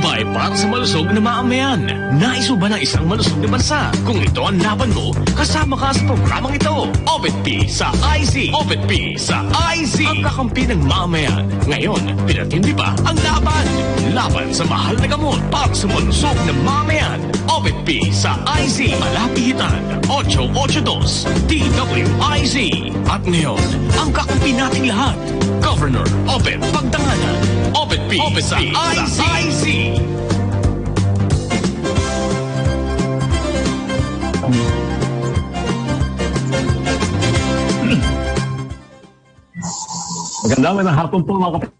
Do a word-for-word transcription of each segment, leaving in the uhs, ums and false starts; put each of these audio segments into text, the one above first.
Wi-Fi para sa malusog na mamamayan. Nais mo ba ng isang malusog na bansa? Kung ito ang laban mo, kasama ka sa programang ito. O B P sa I Z. O B P sa I Z. Ang kakampi ng mamamayan. Ngayon, pinatindi pa ang laban. Laban sa mahal na gamot para sa malusog na mamamayan. O B P sa I Z. Malapitan. eight eight two D W I Z. At ngayon, ang kakampi nating lahat. Governor Obed Pagdanganan. Obed P. Obed sa I Z. I Z. Maganda, magandang hapon po mga kapatid.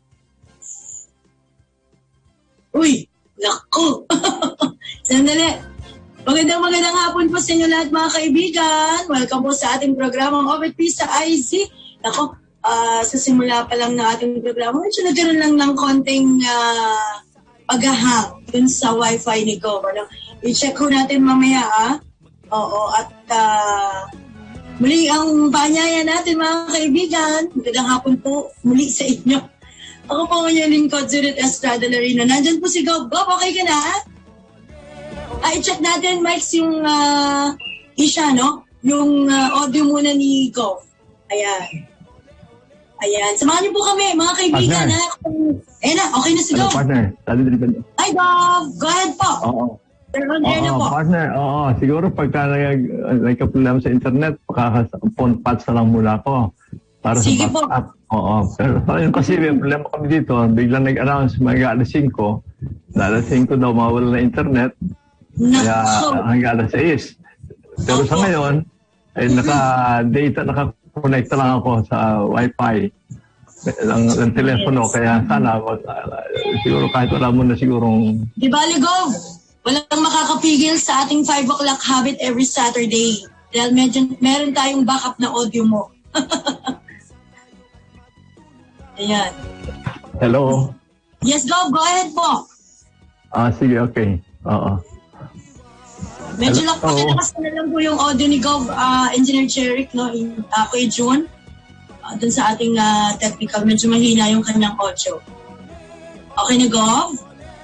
Uy, naku. Sandali. Magandang magandang hapon po sa inyo lahat mga kaibigan. Welcome po sa ating programang Obed P sa I Z. Naku, uh, sa simula pa lang ng ating programa, medyo nagkaroon lang ng konting uh, paghahang dun sa wifi ni Gov. Ano? I-check ko natin mamaya, ah. Oo, at uh, muli ang panyaya natin mga kaibigan. Magandang hapon po muli sa inyo. Ako po ang inyong lingkod, Zurit Estrada Larino. Nandyan po si Gov. Gov, okay ka na? Ay, check natin, Mike, yung uh, isya, no? Yung uh, audio muna ni Gov. Ayan. Ayan. Samahan niyo po kami, mga kaibigan. Ha? Ayan na, okay na si Gov. Ano, partner? Hi, Gov. Go ahead po. Oo. On air na Oo, po. partner. Oo, siguro pagka nagka-problema sa internet, pakaka-phone patch na lang muna ako. Para Sige sa po. backup. Oo. Pero yun kasi may problema kami dito. Biglang nag-announce, mga alas singko. Na alas singko daw mawala na internet. Kaya hanggang alas sais. Pero sa ngayon, ay naka-data, naka-connect lang ako sa Wi-Fi ng, ng telepono. Kaya sana, uh, siguro kahit wala mo na sigurong... Di bali, Gov. Walang makakapigil sa ating five o'clock habit every Saturday. Dahil medyo, meron tayong backup na audio mo. Ayan. Hello? Yes, Gov. Go ahead po. Ah, sige, okay. Oo. Medyo Hello? lang pakinakas na lang po yung audio ni Gov, uh, Engineer Cherick, no, in, uh, kay June. Uh, dun sa ating uh, technical, medyo mahina yung kanyang audio. Okay na, Gov?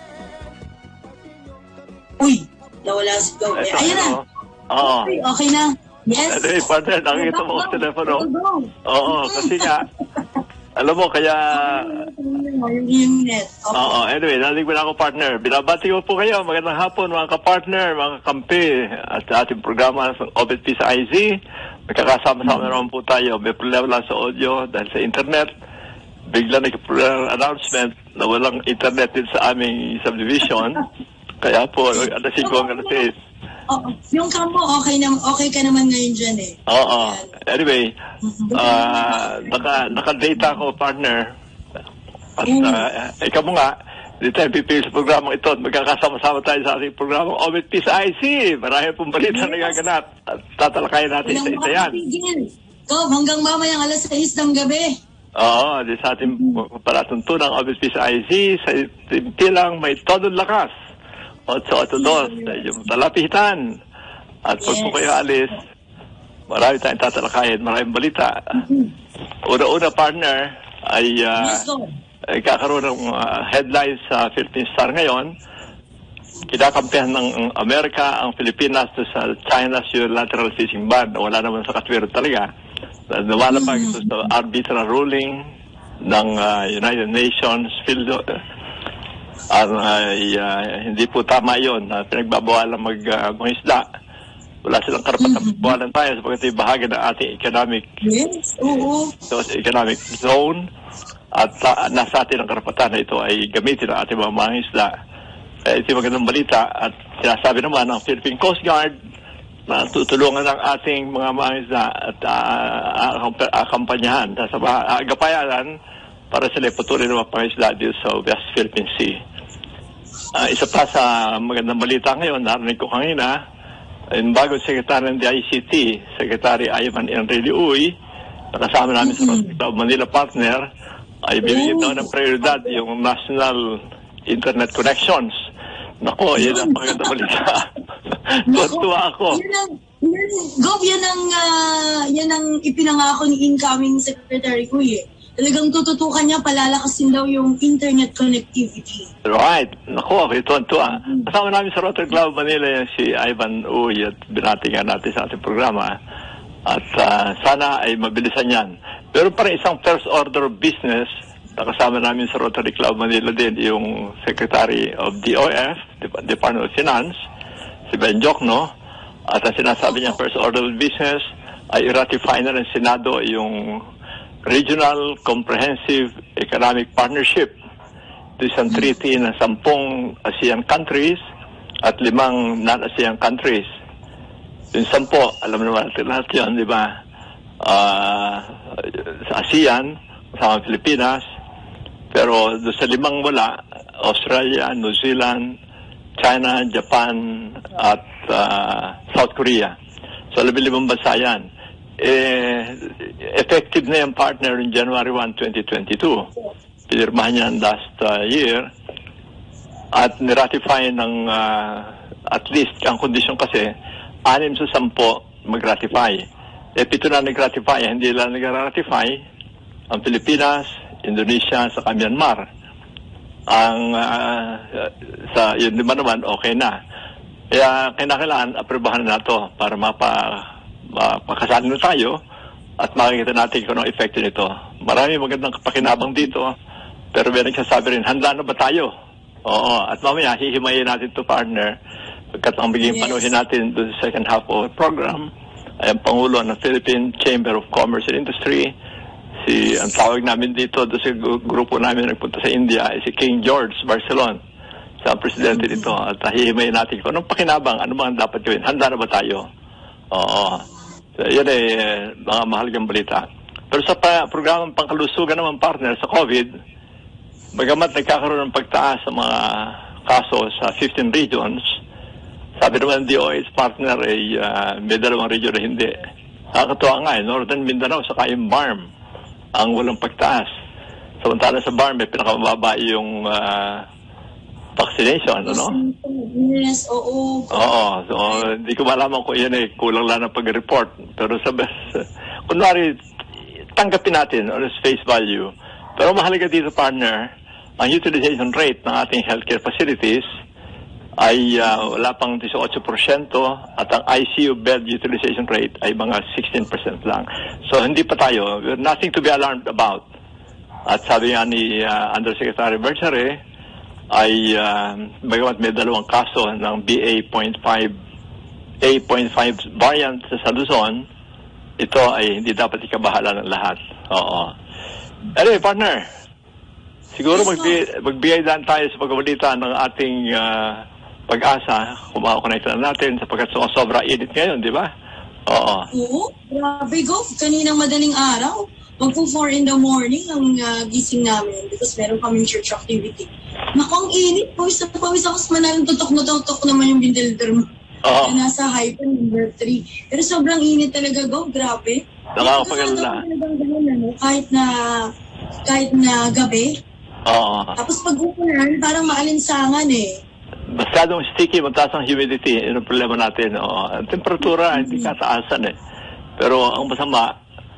Uy, nawala si Gov. Eh, ayun na. Oo. Okay, okay na. Yes. Ano eh, partner, nakikita mo ang telepono. Oo, kasi nga, alam mo, kaya... Yung, yung net. Okay. Oo, anyway, nalig mo na ako, partner. Binabati ko po kayo. Magandang hapon, mga ka-partner, mga kampi. At sa ating programa sa Obed P sa I Z. Magkakasama-sama naman po tayo. May problema lang sa audio dahil sa internet. Bigla nag-problema announcement na walang internet din sa aming subdivision. Kaya po, alasin ko ang alasin. Oh, yung kampo, okay, na, okay ka naman ngayon dyan eh. Oo. Anyway, uh, naka, naka-data ko, partner. At uh, ikaw mo nga, dito tayo pipili sa programang ito at magkakasama-sama tayo sa ating programang Obed P sa I Z. Marami pong balita na gaganap at tatalakayin natin isa-isa yan. Gov, hanggang mamayang alas sais ng gabi. Oo, di sa ating palatuntunang Obed P sa I Z, sa timpilang may todong lakas. Otso at dos, yung talapitan. At pag po kayo alis, marami tayong tatalakayin, maraming balita. Una-una, partner, ay uh, ay kakaroon ng uh, headlines sa Philippine Star ngayon. Kinakampihan ng Amerika ang Pilipinas sa China's unilateral fishing ban. Wala naman sa katwiro talaga. Nawalapag ito sa arbitral ruling ng uh, United Nations field. Uh, uh, uh, hindi po tama yun. Uh, pinagbabawalan mag-isda. Uh, Wala silang karapatang magbawalan tayo sapagkat bahagi ng ating economic, yes, oo. So, economic zone. At uh, nasa atin ang karapatan na ito ay gamitin ang ating mga mga isla. Eh, ito yung magandang balita. At sinasabi naman ng Philippine Coast Guard na tutulungan ng ating mga mga isla at uh, akampanyahan sa uh, agapayanan para sila patuloy na mga isla dito sa West Philippine Sea. Uh, isa pa sa magandang balita ngayon, narinig ko kanina, yung bagong Secretary ng D I C T, Secretary Ivan Enrile Uy, nakasama namin sa Hospital Manila Partner, ay binigyan daw ng prioridad yung national internet connections. Nako, yan ang magandang balita. Tuwa ako. Yan ang, yan, Gov, yan ang, uh, yan ang ipinangako ni incoming Secretary Uy eh. talagang tututukan niya, palalakasin daw yung internet connectivity. Right. Naku, ito ito ah. Kasama namin sa Rotary Club Manila yung si Ivan Uy at binati nga natin sa ating programa. At uh, sana ay mabilisan yan. Pero para isang first order of business, nakasama namin sa Rotary Club Manila din yung Secretary of D O F, Department of Finance, si Ben Jokno. At ang sinasabi niya first order of business ay i-ratify na ng Senado yung Regional Comprehensive Economic Partnership. Ito isang treaty ng sampung ASEAN countries at limang non-ASEAN countries. Yung sampo, alam naman natin lahat yun, di ba? Uh, sa ASEAN, sa Pilipinas, pero doon sa limang wala, Australia, New Zealand, China, Japan, at uh, South Korea. So, labing-limang bansa yan. Eh, effective na yung partner in January first, twenty twenty-two. Pinirmahan niya last uh, year at niratify ng uh, at least, ang kondisyon kasi, anim sa sampo mag-ratify. Eh, pito na nag-ratify, hindi lang nag-ratify ang Pilipinas, Indonesia, sa Myanmar. Ang uh, sa yun naman naman, okay na. Kaya kinakailangan aprobahan na ito para mapa, mapakasali na tayo at makikita natin kung anong epekto nito. Marami magandang pakinabang dito, pero may nagsasabi rin, handa na ba tayo? Oo, at mamaya hihimayin natin ito, partner, pagkat ang biging yes. panuhin natin doon sa second half of the program ay ang Pangulo ng Philippine Chamber of Commerce and Industry. Si, ang tawag namin dito, doon sa grupo namin nagpunta sa India, ay si King George Barcelon, sa presidente nito. At hihimayin natin kung anong pakinabang, ano bang dapat gawin. Handa na ba tayo? Oo. So, yun ay eh, mga mahalagang balita. Pero sa pa, programang pangkalusugan naman, partner, sa COVID, bagamat nagkakaroon ng pagtaas sa mga kaso sa fifteen regions, sabi naman ng D O H partner ay uh, may dalawang region na hindi. Nakakatuwa nga eh, Northern Mindanao saka yung B A R M ang walang pagtaas. Samantala sa B A R M may pinakamababa yung uh, vaccination, ano? Yes, oo. Oo, so hindi ko malaman kung yan eh, kulang lang ng pag-report. Pero sa best, kunwari, tanggapin natin on its face value. Pero mahalaga dito, partner, ang utilization rate ng ating healthcare facilities ay uh, wala pang eighteen percent at ang I C U bed utilization rate ay mga sixteen percent lang. So hindi pa tayo, we're nothing to be alarmed about. At sabi nga ni uh, Undersecretary Berchare ay uh, bagamat may dalawang kaso ng B A point five variant sa Luzon, ito ay hindi dapat ikabahala ng lahat. Oo. Anyway, partner, siguro magbigay, magbigay daan tayo sa pagkabalita ng ating uh, pag-asa, kung makakonect na natin sapagkat so, sobra init ngayon, di ba? Oo. Oo, grabe go. Kaninang madaling araw, magpo four in the morning ang uh, gising namin because meron kaming church activity. Naku, ang init po. Isa po, isa kasi manalang tutok na tutok naman yung bindelder mo. Oo. Na nasa high pa, number three. Pero sobrang init talaga go, grabe. Nakakapagala. Kahit na, kahit na gabi. Oo. Tapos pag-upunan, parang maalinsangan eh. Masyadong sticky, mataas ang humidity. Yun ang problema natin. Oo. Ang temperatura, mm-hmm. hindi kataasan eh. Pero ang masama,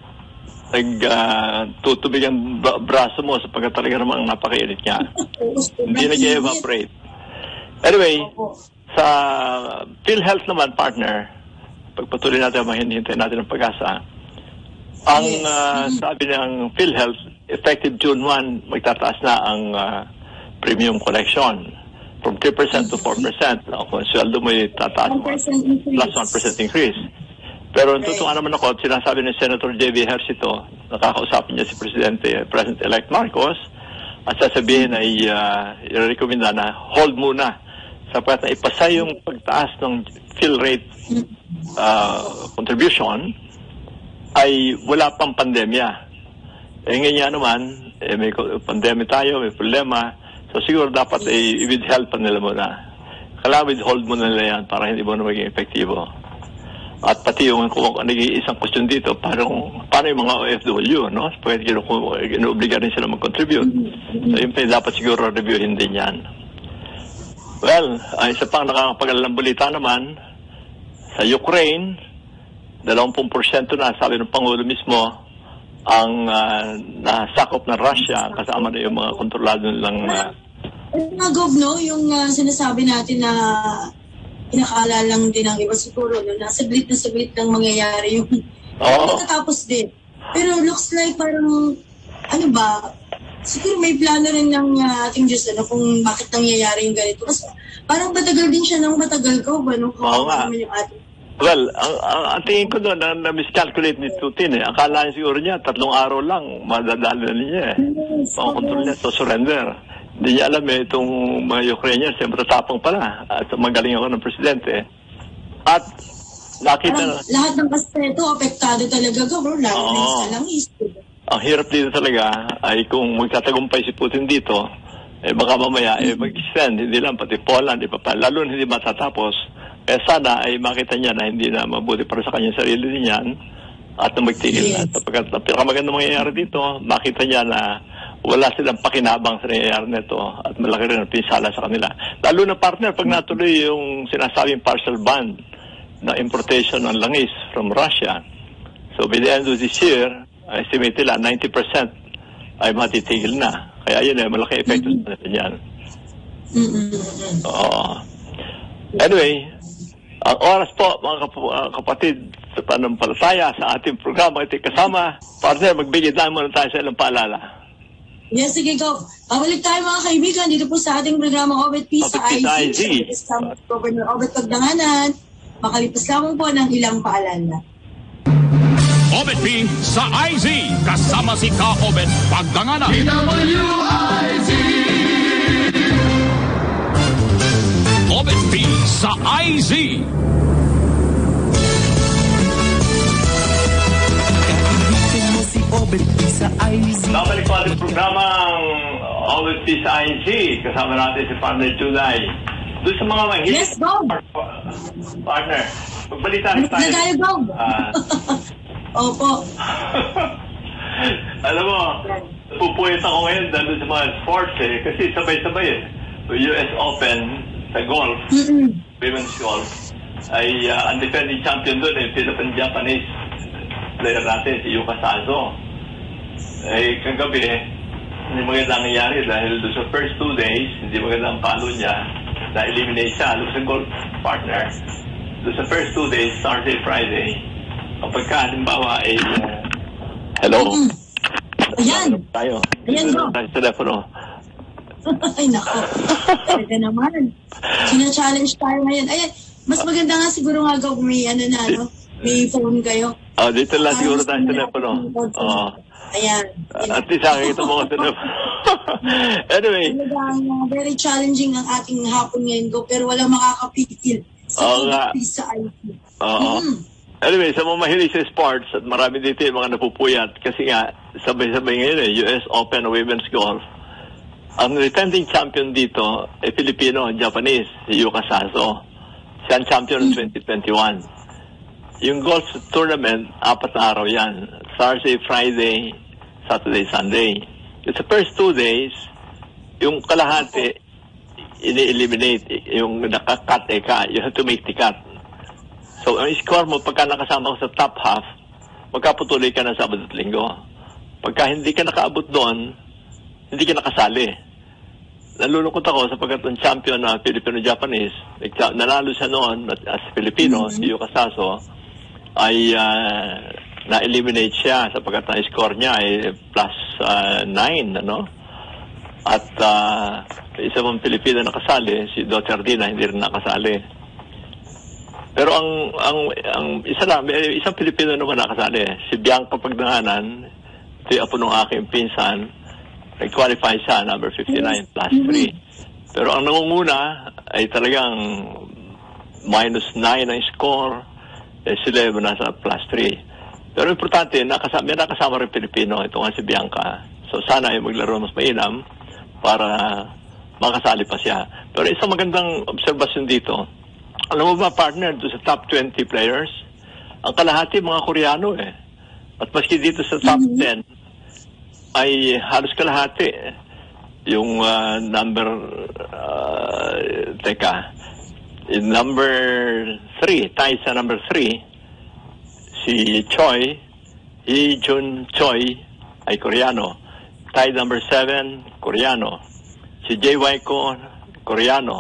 nag-tutubig uh, ang braso mo sapagkat talaga namang napakainit niya. Hindi nag-evaporate. Anyway, sa PhilHealth naman, partner, pagpatuloy natin, mahintay natin ang pag-asa. Ang yes. uh, sabi ng PhilHealth, effective June first, magtataas na ang uh, premium collection from three percent to four percent. Kung sweldo mo yung tataas mo, plus one percent increase. Pero natutuwa naman ako, sinasabi ni Senator J B Ejercito, nakakausapin niya si Presidente, President-elect Marcos, at sasabihin ay uh, i-recommenda na hold muna sapagkat na ipasa yung pagtaas ng fill rate uh, contribution ay wala pang pandemya. Eh ngayon naman, eh, may pandemya tayo, may problema, so siguro dapat ay eh, i-withhold pa nila muna. Kailangan withhold muna nila yan para hindi mo na maging epektibo. At pati yung kung nag-iisang question dito, parang, paano yung mga O F W, no? Pwede ginu-obliga rin sila mag-contribute. So yun pa dapat siguro reviewin din yan. Well, uh, isa pang nakakapag-alalang balita naman, sa Ukraine, twenty percent na, sabi ng Pangulo mismo, ang uh, nasakop ng Russia kasama na yung mga kontrolado nilang uh, mga Gov, no? Yung uh, sinasabi natin na inakala lang din ang iba siguro, no? Na saglit na saglit lang mangyayari yung oh. Pagkatapos din. Pero looks like parang, ano ba, siguro may plano rin ng uh, ating Diyos, ano, kung bakit nangyayari yung ganito. Kasi parang matagal din siya ng matagal ko, ba, no? Oo nga. Yung ating Well, ang, ang, ang tingin ko doon, na, na miscalculate ni Putin eh. Akala niya siguro niya, tatlong araw lang, madadala na niya eh. Yes, Pang-control niya, so surrender. Hindi niya alam eh, itong mga Ukrainians, siyempre tapang pala. At magaling ako ng presidente. At nakita parang na... lahat ng aspeto, apektado talaga ka, bro. Lalo Oo. na yung sa langis. Ang hirap dito talaga ay kung magtatagumpay si Putin dito, eh baka mamaya eh, mag-extend, hindi lang, pati Poland, iba pa. Lalo na hindi matatapos. Kaya sana ay makita niya na hindi na mabuti para sa kanyang sarili niyan at na magtigil na. Yes. Sapagkat ang pinakamagandang mangyayari dito, makita niya na wala silang pakinabang sa nangyayari nito at malaki rin ang pinsala sa kanila. Lalo na partner, pag natuloy yung sinasabing partial ban na importation ng langis from Russia. So by the end of this year, I estimate nila ninety percent ay matitigil na. Kaya yun eh, malaki epekto mm-hmm. sa kanila yan. Mm-hmm. Oo. Anyway, ang oras po, mga kap- uh, kapatid, sa panampalataya sa ating programa, ito kasama. Partner, magbigay tayo muna tayo sa ilang paalala. Yes, sige, go. Pabalik tayo mga kaibigan dito po sa ating programa Obet P sa I Z. Kasama Governor Obet Pagdanganan. Makalipas lamang po ng ilang paalala. Obet P sa I Z. Kasama si Ka Obet Pagdanganan. D W I Z. Obet P sa I Z. Kaibigan mo si Obet P sa I Z. Babalik po ating programang Obet P sa I Z. Kasama natin si Partner Juday. Doon sa mga mahilig. Yes, Bob. Partner, magbalita rin tayo. Tayo, Bob. Ah. Opo. Alam mo, pupuyat ako ngayon dahil sa mga sports eh. Kasi sabay-sabay eh. U S Open sa golf, Mm-mm. women's golf, ay uh, ang defending champion doon eh, Philippine-Japanese player natin, si Yuka Sazo. Eh, kagabi eh, hindi maganda nangyari dahil doon sa first two days, hindi maganda ang palo niya, na-eliminate siya, alam sa golf partner. Doon sa first two days, Thursday, Friday, kapag ka, halimbawa, ay, uh, hello? Mm-mm. Ayan. Tayo. Ayan, bro. Tayo sa telepono. Ay, nako. Talaga naman. Sina-challenge tayo ngayon. Ayan, mas maganda nga siguro nga kung may ano na, no? May phone kayo. Oh, dito lang siguro tayo sa telepono. Oo. Ayan. At least akin ito mga telepono. Anyway. Talagang uh, very challenging ang ating hapon ngayon ko, pero walang makakapigil sa Oo nga. sa I T. Oo. Mm. Anyway, sa mga mahilig sa sports, at marami dito yung mga napupuyat, kasi nga, sabay-sabay ngayon eh, U S Open Women's Golf. Ang defending champion dito ay Filipino, Japanese, si Yuka Sazo. Siya ang champion ng twenty twenty-one. Yung golf tournament, apat na araw yan. Thursday, Friday, Saturday, Sunday. Yung sa first two days, yung kalahati, ini-eliminate. Yung nakakat eh ka, you have to make the cut. So, ang score mo, pagka nakasama ko sa top half, magkaputuloy ka na Sabado at Linggo. Pagka hindi ka nakaabot doon, hindi ka nakasali. Nalulungkot ako sapagkat ang champion na Filipino-Japanese, nanalo siya noon as Filipino, mm-hmm. si Yuka Sazo, ay uh, na-eliminate siya sapagkat ang score niya ay plus nine, uh, ano? At uh, isa pang Pilipino nakasali, si Dotardina, hindi rin nakasali. Pero ang ang ang isa lang, isang Pilipino naman nakasali, si Bianca Pagdanganan, ito yung apo ng aking pinsan, nag-qualify siya, number fifty-nine, plus three. Pero ang nangunguna ay talagang minus nine ang score, eh, sila yung nasa plus three. Pero importante, nakasama, may nakasama rin Pilipino, ito nga si Bianca. So sana ay maglaro mas mainam para makasali pa siya. Pero isang magandang obserbasyon dito, alam mo ba, partner, doon sa top twenty players, ang kalahati mga Koreano eh. At maski dito sa top mm-hmm. ten, ay halos kalahati. Yung uh, number, uh, teka, yung number three, tayo sa number three, si Choi, Hee Jun Choi ay Koreano. Tie number seven, Koreano. Si J Y Ko, Koreano.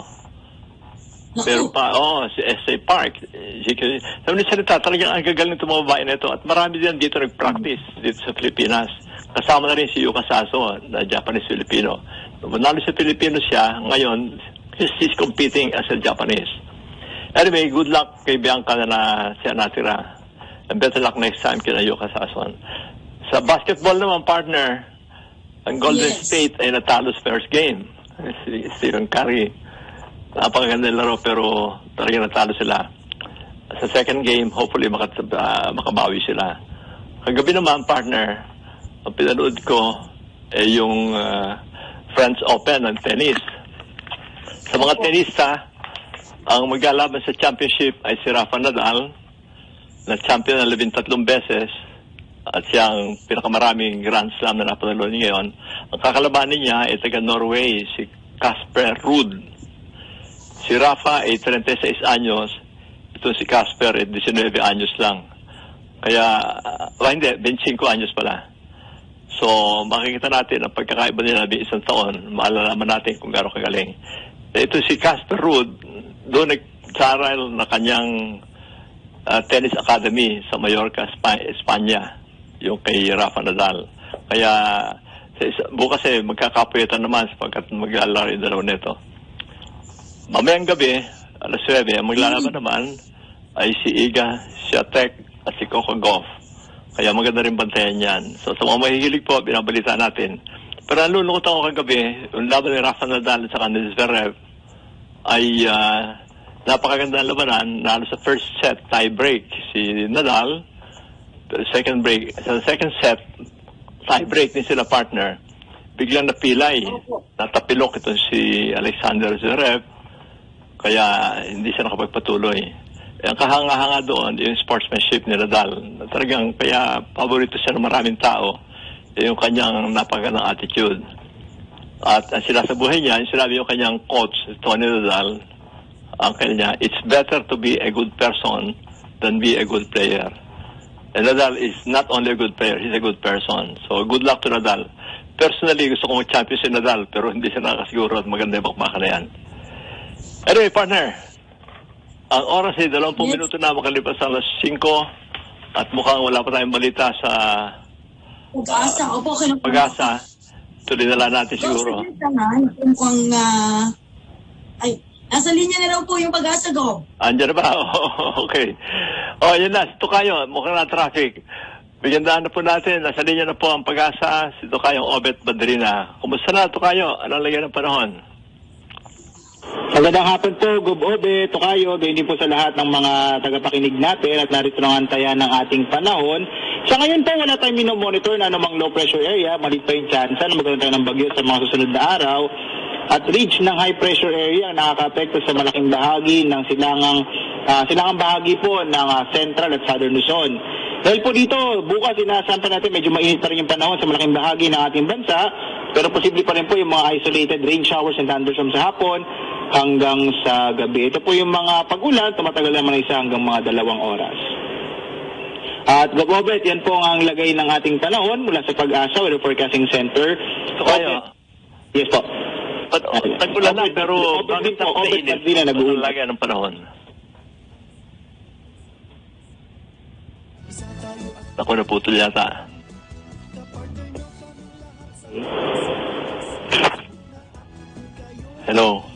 Pero pa, oh, si S A Park. Sabi ni salita, talagang ang gagaling itong mga babae na ito. At marami din dito nag-practice dito sa Pilipinas. Kasama na rin si Yuka Saso, na Japanese-Filipino. Manalo sa Pilipino siya, ngayon, he's competing as a Japanese. Anyway, good luck kay Bianca na, na siya natira. And better luck next time kina Yuka Saso. Sa basketball naman, partner, ang Golden yes. State ay natalo sa first game. Si Stephen Curry. Napakaganda yung laro pero talagang natalo sila. Sa second game, hopefully makat uh, makabawi sila. Kagabi naman, partner, ang pinanood ko ay eh, yung uh, French Open ng tennis. Sa mga tenista, ang maglalaban sa championship ay si Rafa Nadal, na champion na labintatlong beses, at siyang pinakamaraming Grand Slam na napanalo niya ngayon. Ang kakalabanin niya ay taga Norway, si Casper Ruud. Si Rafa ay thirty-six anyos, ito si Casper ay nineteen anyos lang. Kaya, uh, hindi, twenty-five anyos pala. So, makikita natin ang pagkakaiba nila ng isang taon, maalalaman natin kung gano'ng kagaling. Ito si Casper Ruud, doon nag-saral na kanyang uh, tennis academy sa Mallorca, Sp- Espanya. Yung kay Rafa Nadal. Kaya bukas eh magkakapuyetan naman sapagkat maglalaro yung dalawa nito. Mamayang gabi, alas nuwebe, ang maglalaban naman ay si Iga Swiatek at si Coco Gauff. Kaya maganda rin bantayan yan. So sa mga mahihilig po, binabalita natin. Pero nalulungkot ako kagabi, yung laban ni Rafa Nadal at saka ni Zverev ay uh, napakaganda ang labanan. Nalo sa first set, tie break si Nadal. Second break, sa second set, tie break din sila partner. Biglang napilay, natapilok ito si Alexander Zverev, kaya hindi siya nakapagpatuloy. E, ang kahanga-hanga doon, yung sportsmanship ni Nadal. Talagang, kaya paborito siya ng maraming tao, yung kanyang napakagandang attitude. At ang sinasabuhay niya, yung sinabi yung kanyang coach, Tony Nadal, ang kanya, it's better to be a good person than be a good player. And Nadal is not only a good player, he's a good person. So, good luck to Nadal. Personally, gusto kong champion si Nadal, pero hindi siya nakasiguro at maganda yung bakbaka na yan. Anyway, partner, ang oras ay dalawampu yes. minuto na makalipas sa alas singko at mukhang wala pa tayong balita sa Pag-asa. Uh, Opo, kinang Pag-asa. Tuloy na lang natin siguro. Kung, uh, ay, nasa linya na raw po yung Pag-asa, Go. Andiyan na ba? Okay. O, yun na. Si Tokayo, mukhang na traffic. Bigandaan na po natin. Nasa linya na po ang Pag-asa. Si Tokayo Obet Badrina. Kumusta na, Tokayo? Anong lagyan ng panahon? Magandang hapon po, Gob Obe, Tokayo, gayon din po sa lahat ng mga tagapakinig natin at narito ng antayan ng ating panahon. Sa ngayon po, wala tayong minomonitor na anumang low pressure area, maliit pa yung chance na magkaroon tayo ng bagyo sa mga susunod na araw. At ridge ng high pressure area ang nakaka-apekto sa malaking bahagi ng silangang, uh, silangang bahagi po ng uh, central at southern Luzon. Dahil po dito, bukas inasahan pa natin medyo mainit pa rin yung panahon sa malaking bahagi ng ating bansa, pero posible pa rin po yung mga isolated rain showers and thunderstorms sa hapon hanggang sa gabi. Ito po yung mga pag-ulan, tumatagal naman isa hanggang mga dalawang oras. At Gobobet, yan po ang lagay ng ating panahon mula sa Pag-asa Weather Forecasting Center. So kayo? Yes po. Tag-ulan na, pero bakit na mainit? Ang lagay ng panahon? Ako na putol yata. Hello.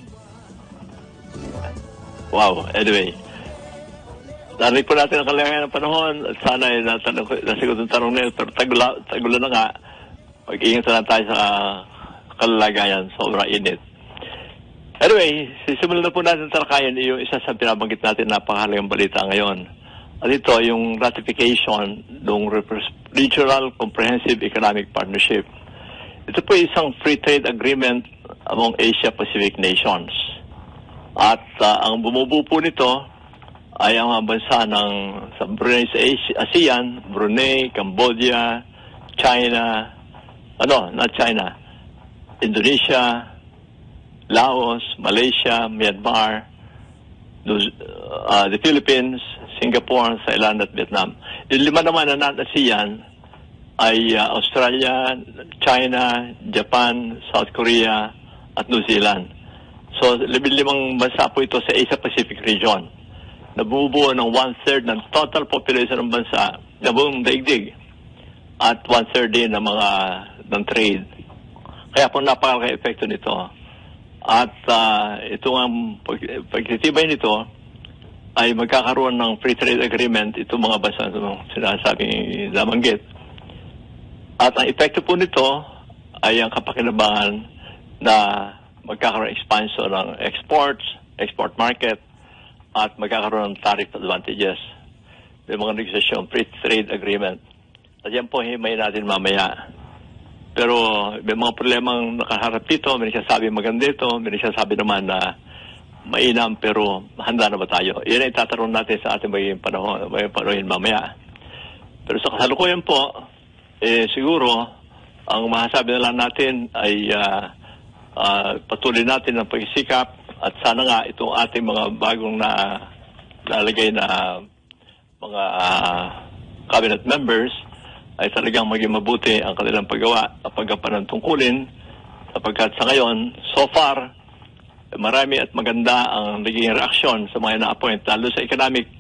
Wow, anyway. Narinig po natin ang kalagayan ng panahon at sana ay nasagot ang tanong na yun. Pero tagula, tagula na nga. Mag-ingat na lang tayo sa kalagayan. Sobrang init. Anyway, sisimulan na po natin talakayan yung isa sa pinabanggit natin napakahalagang balita ngayon. At ito, yung ratification ng Regional Comprehensive Economic Partnership. Ito po isang free trade agreement among Asia-Pacific nations. At uh, ang bumubuo po nito ay ang mga bansa ng sa Brunei sa ASEAN, Brunei, Cambodia, China, ano, not China, Indonesia, Laos, Malaysia, Myanmar, uh, the Philippines, Singapore, Thailand at Vietnam. Yung lima naman na non-ASEAN, ay uh, Australia, China, Japan, South Korea, at New Zealand. So, labing-limang bansa po ito sa Asia-Pacific region. Nabubuo ng one-third ng total population ng bansa na buong daigdig at one-third din ng mga ng trade. Kaya po napaka-epekto nito. At uh, ito ang pag pagtitibay nito ay magkakaroon ng free trade agreement itong mga bansa na sinasabing nabanggit. At ang epekto po nito ay ang kapakinabangan na magkakaroon ng expansion ng exports, export market, at magkakaroon ng tariff advantages. May mga negosyasyon, free trade agreement. At yan po himay natin mamaya. Pero may mga problemang nakaharap dito, may nagsasabi maganda ito, may nagsasabi naman na mainam pero handa na ba tayo? Yan ay tatanong natin sa ating magiging panahon, magiging panahon mamaya. Pero sa kasalukuyan po, eh, siguro, ang masasabi na lang natin ay uh, uh, patuloy natin ang pagsisikap at sana nga itong ating mga bagong na nalagay na mga uh, cabinet members ay talagang maging mabuti ang kanilang paggawa at paggapan ng tungkulin sapagkat sa ngayon, so far, marami at maganda ang naging reaksyon sa mga na-appoint, lalo sa economic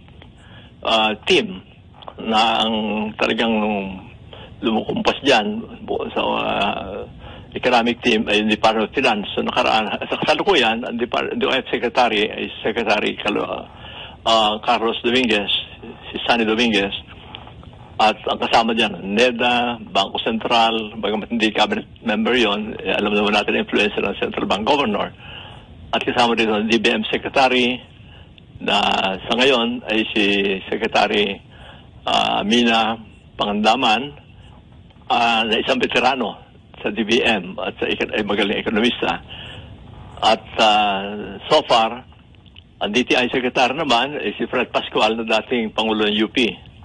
uh, team na ang talagang lumukumpas dyan sa uh, economic team ay Department of Finance. So nakaraan, sa kasalukuyan, ang Department of Secretary ay Secretary uh, Carlos Dominguez, si Sunny Dominguez. At ang kasama dyan, NEDA, Bangko Sentral, bagamat hindi cabinet member yon, eh, alam naman natin ang influence ng Central Bank Governor. At kasama dito ang D B M Secretary na sa ngayon ay si Secretary uh, Mina Pangandaman uh, na isang veterano sa D B M at sa ay magaling ekonomista. At uh, so far, ang D T I Secretary naman ay si Fred Pascual na dating Pangulo ng U P.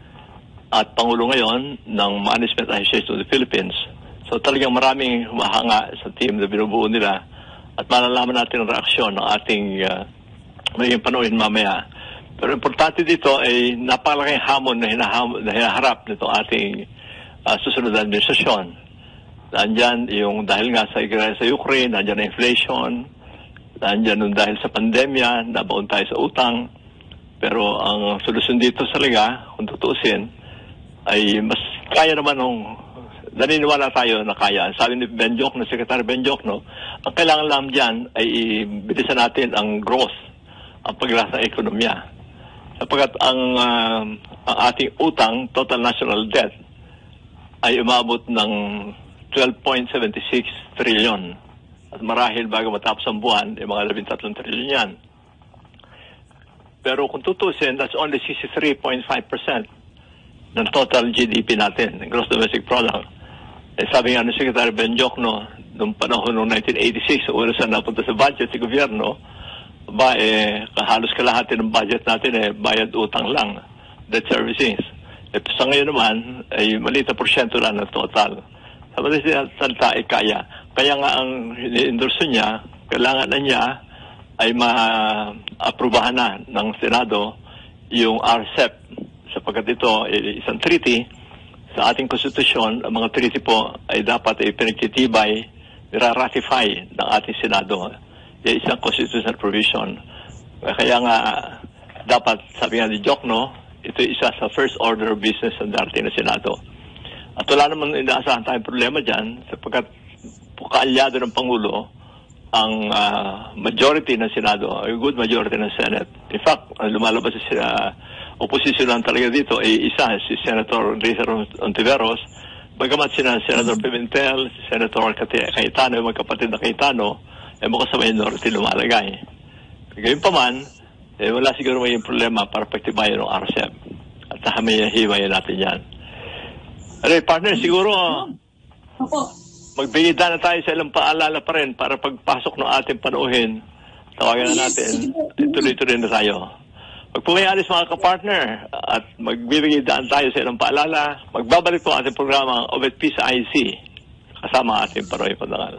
At Pangulo ngayon ng Management Association of the Philippines. So talagang maraming humahanga sa team na binubuo nila at malalaman natin ang reaksyon ng ating uh, magiging panahon mamaya. Pero importante dito ay napakalaking hamon na, hinaham, na hinaharap nito ating uh, susunod na administrasyon. Nandyan yung dahil nga sa, sa Ukraine, nandyan na inflation, nandyan yung dahil sa pandemya, nabaon tayo sa utang. Pero ang solusyon dito sa liga, kung tutusin, ay mas kaya naman nung naniniwala tayo na kaya. Sabi ni Ben Jokno, Secretary Ben Jokno, ang kailangan lang dyan ay bilisan natin ang growth, ang paglakas ng ekonomiya. Sapagkat ang, uh, ang ating utang, total national debt, ay umabot ng twelve point seven six trillion. At marahil bago matapos ang buwan, ay mga labing tatlong trillion yan. Pero kung tutusin, that's only sixty-three point five percent ng total G D P natin, Gross Domestic Product. Eh, sabi nga ng Secretary Ben Jokno, noong panahon noong nineteen eighty-six, una sa napunta sa budget sa gobyerno, ba, eh, halos kalahati ng budget natin, eh, bayad utang lang, debt services. Eh, sa ngayon naman, ay maliit na porsyento lang ng total. Sa mga salta, eh, kaya. Kaya nga ang endorso niya, kailangan na niya ay ma-aprubahan na ng Senado yung R C E P, sapagkat ito ay isang treaty sa ating konstitusyon. Ang mga treaty po ay dapat ay pinagtitibay, nira-ratify ng ating Senado. Yung isang constitutional provision. Kaya nga dapat, sabi nga ni Jokno, ito isa sa first order of business ng darating na Senado. At wala naman inaasahan tayong problema dyan sapagkat kaalyado ng Pangulo ang uh, majority ng Senado, a good majority ng Senate. In fact, ang lumalabas sa uh, oposisyon lang talaga dito ay isa, si Senator Risa Ontiveros, bagamat sina Senator Pimentel, si Senator Cayetano, yung magkapatid na Cayetano, ay mukha sa minority lumalagay. Gayun pa man, eh, wala siguro may problema para pagtibayan ng R C E P. At nahamay-himayan natin yan. Alright, partner, siguro magbigay na tayo sa ilang paalala pa rin para pagpasok ng ating panuhin. Tawagan na natin. Tuloy-tuloy na tayo. Pag po kayo alis mga kapartner at magbibigay daan tayo sa ilang paalala, magbabalik po ang ating programa O B E T P sa I C kasama ating Paroy Pandangal.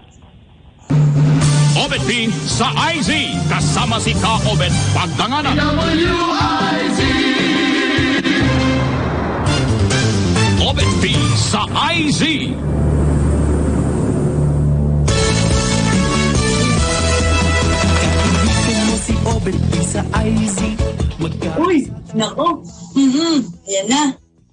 O B E T P sa I Z kasama si Ka-O B E T Pagdanganan. W I Z O B T P sa I Z. Kaibigan mo si O B T sa I Z. Magka- Uy, nako. Mm-hmm. Ayan na.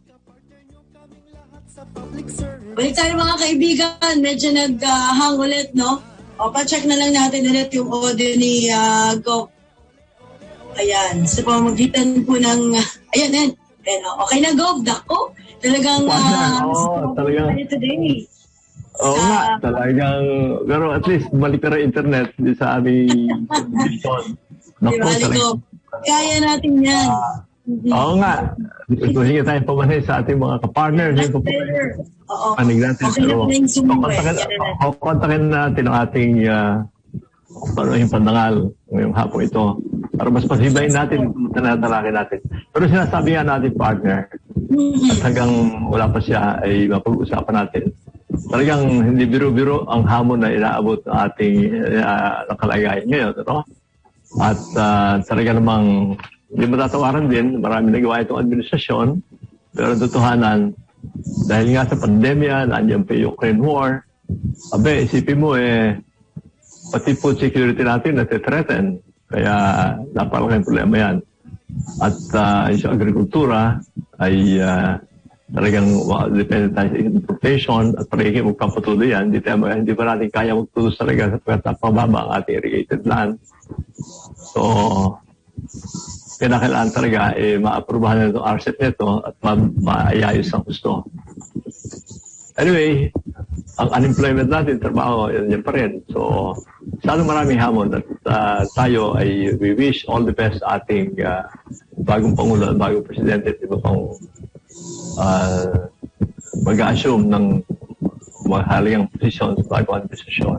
Balik tayo mga kaibigan. Medyo nag-hang ulit, no? O, pa-check na lang natin ulit yung audio ni uh, Go. Ayan. Sa pamamagitan po ng... Uh, ayan, ayan. Ayan, okay na, Go. Dako. Talagang... Uh, Oo, talagang... Today. Oo Sa- nga, talagang... Pero at least, balik na rin internet di sa aming television. Naku, Diba, Go? talagang... Kaya natin yan. Mhm. Oo nga. Gusto hinga tayong pamanay sa ating mga kapartner. That's better. Oo. Panig natin. Okay na pala yung Zoom ko eh. Kukontakin, Yan na natin. kukontakin natin ang ating uh, paano yung pandangal ngayong hapon ito. Para mas pasibayin natin, tanatalaki natin. Pero sinasabi nga natin, partner, Mhm. at hanggang wala pa siya ay mapag-usapan natin. Talagang hindi biro-biro ang hamon na inaabot ng ating uh, kalagayan ngayon. Ano? At uh, talaga namang hindi matatawaran din, marami nagawa itong administrasyon, pero ang totohanan, dahil nga sa pandemya, nandiyan pa yung Ukraine War, abe, isipin mo eh, pati food security natin nati-threaten, kaya napakalaking problema yan. At uh, yung agrikultura ay uh, talagang uh, dependent tayo sa importation at palagi magpapatuloy yan. Hindi, tayo, hindi pa natin kaya magtulos talaga sapagkat napababa ang ating irrigated land. So, kailangan talaga eh, maaprubahan na itong R C E P nito at ma- maayayos ang gusto. Anyway, ang unemployment natin, trabaho, yan, yan pa rin. So, sana maraming hamon at uh, tayo ay we wish all the best sa ating uh, bagong Pangulo at bagong Presidente at iba pang uh, mag-a-assume ng mahalagang posisyon sa bagong administrasyon.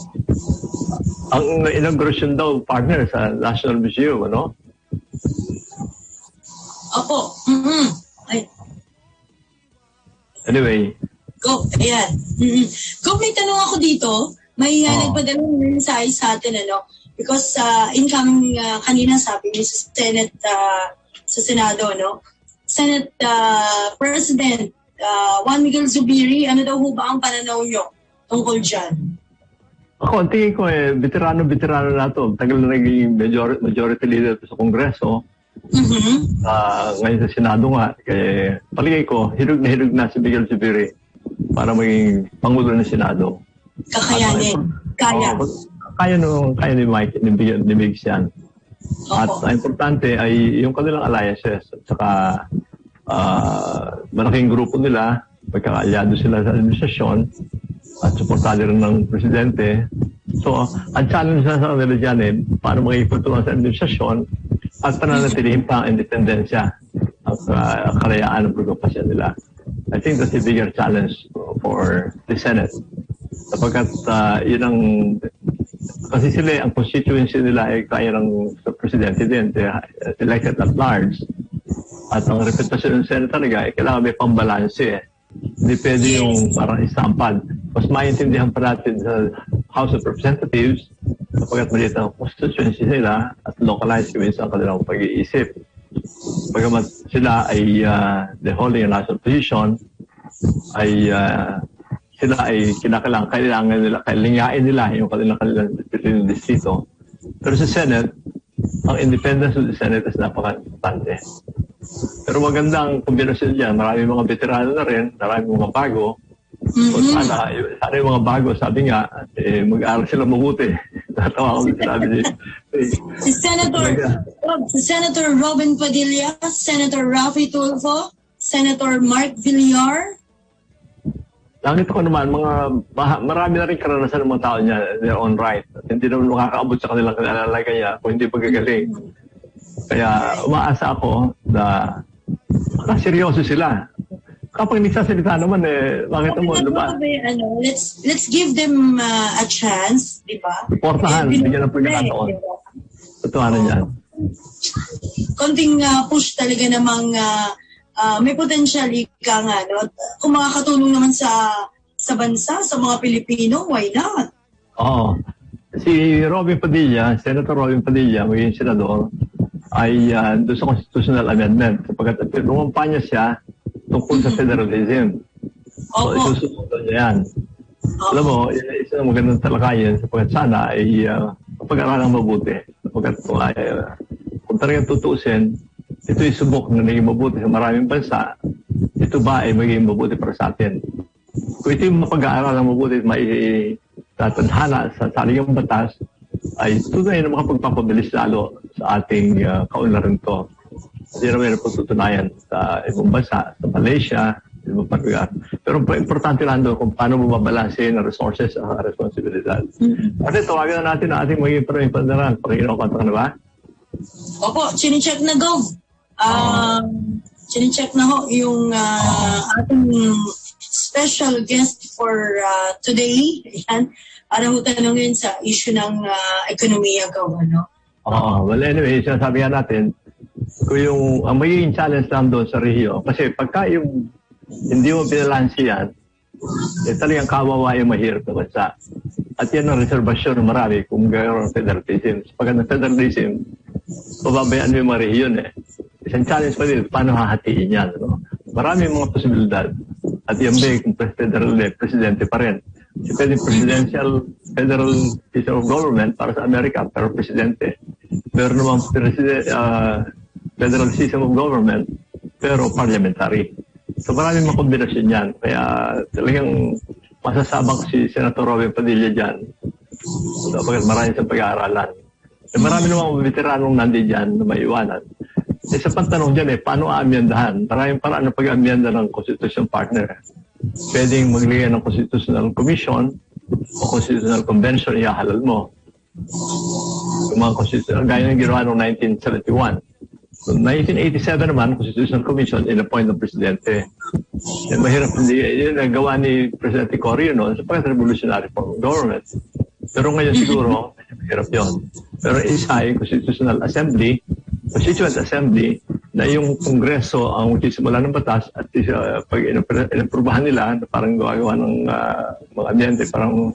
Ang inauguration daw, partner, sa National Museum, ano? Opo. Mm-hmm. Ay, Anyway, Go. Ayan. Mm-hmm. Go, may tanong ako dito. May uh, Oo. nagpadala ng mensahe sa atin, ano? Because uh, incoming uh, kanina sabi niyo sa Senate, uh, sa Senado, no? Senate uh, President uh, Juan Miguel Zubiri, ano daw ho ba ang pananaw niyo tungkol dyan? ako, ang tingin ko eh, veterano-veterano na ito. Tagal na naging majority, majority leader sa Kongreso. Mm-hmm. Uh, ngayon sa Senado nga. Kaya paligay ko, hirog na hirog na si Miguel Zubiri para maging Pangulo ng Senado. Kakayanin. Kaya. Oo, kaya no, kaya ni Mike, ni Big, ni Big Sian. At Opo. ang importante ay yung kanilang alliances at saka uh, malaking grupo nila, magkakaalyado sila sa administrasyon at suportado rin ng presidente. So, ang challenge na sa kanila dyan eh, paano makikipagtulungan sa administrasyon at pananatilihin pa ang independensya at uh, kalayaan ng pagkapasya nila. I think that's a bigger challenge for the Senate. Sapagkat uh, yun ang, kasi sila, ang constituency nila ay kaya ng sa presidente din, they're elected at large. At ang reputasyon ng Senate talaga, ay kailangan may pambalanse eh. Hindi pwede yung parang isampad. Mas maintindihan pa natin sa House of Representatives sapagkat maliit ang constituency nila at localized yun sa kanilang pag-iisip. Bagamat sila ay uh, the holding a national position, ay uh, sila ay kinakailangan, kailangan nila, kailangain nila yung kanilang kanilang distrito. Pero sa Senate, ang independence of the Senate is napaka-importante. Pero magandang kombinasyon dyan. Maraming mga veterano na rin, maraming mga bago. So sana, sana yung mga bago, sabi nga, eh, mag-aaral sila mabuti. Natawa ko sinabi ni... Si Senator, oh, si Senator Robin Padilla, Senator Raffy Tulfo, Senator Mark Villar. Nakita ko naman, mga, ma- marami na rin karanasan ng mga tao niya, their own right. At hindi naman makakaabot sa kanilang kanilalagay niya kung hindi pagagaling. Kaya umaasa ako na seryoso sila. Kapag nagsasalita naman, eh, makita mo, diba? Ano, let's let's give them uh, a chance, di ba? Portahan, Eh, bigyan ng pagkakataon. diba? Totoo yan. Konting uh, push talaga namang uh, uh, may potential ka nga, no? Kung makakatulong naman sa sa bansa, sa mga Pilipino, why not? Oo. Si Robin Padilla, Senator Robin Padilla, maging senador, ay uh, doon sa constitutional amendment. Sapagkat nung kampanya siya, tungkol sa federalism. So, Opo. isusunod niya yan. Alam mo, isa ng magandang talakayan sapagkat sana ay uh, pag-aralang mabuti. Sapagkat kung, uh, kung talagang tutuusin, ito ay subok na naging mabuti sa maraming bansa, ito ba ay magiging mabuti para sa atin? Kung ito yung mapag-aaralang mabuti at may tatadhana sa saligang batas, ay tunay na makapagpapabilis lalo sa ating uh, kaunlaran to. Hindi na mayroon pagtutunayan sa ibang bansa, sa Malaysia, pero importante lang doon kung paano mo mabalansin ang resources at uh, responsibilidad. Mm-hmm. Kasi tawagan na natin ang ating magiging paraming pandaran. Pakinggan ko na ba? Opo, chine-check na go. Uh, chine-check na ho yung uh, ating special guest for uh, today. Yan. Para ho tanongin sa issue ng uh, ekonomiya go. Ano? Oo. Well, anyway, sinasabi nga natin, kung yung ang magiging challenge lang doon sa Rio, kasi pagka yung hindi mo binalansi yan, eh, talagang kawawa yung mahirap na bansa. At yan ang reservasyon ng marami kung gano'n ang federalism. Pagka ng federalism, pababayaan mo yung mga rehiyon eh. Isang challenge pa din, paano hahatiin yan? No? Marami mga posibilidad. At yan ba kung federal eh, presidente pa rin. Si pwedeng presidential federal system of government para sa Amerika, pero presidente. Meron naman president, uh, federal system of government, pero parliamentary. So maraming mga kombinasyon yan. Kaya talagang masasabak si Senator Robin Padilla dyan. So, pagkat marami sa pag-aaralan. E, marami namang veteranong nandun dyan na maiwanan. E, sa pantanong dyan eh, paano aamyandahan? Maraming paraan ng pag-amyanda ng Constitution Partner. Pwedeng magligay ng Constitutional Commission o Constitutional Convention, ihahalal mo. Yung mga Constitutional, gaya ng ginawa noong nineteen seventy-one. So, nineteen eighty-seven naman, Constitutional Commission, in-appoint ng Presidente. Yan, mahirap hindi. Yun ang gawa ni Presidente Cory noon sa pagka-revolutionary form of government. Pero ngayon siguro, mahirap yun. Pero isa yung Constitutional Assembly, Constituent Assembly, na yung Kongreso ang magsisimula ng batas at uh, pag inaprubahan nila, parang gawa ng uh, mga ambiente, parang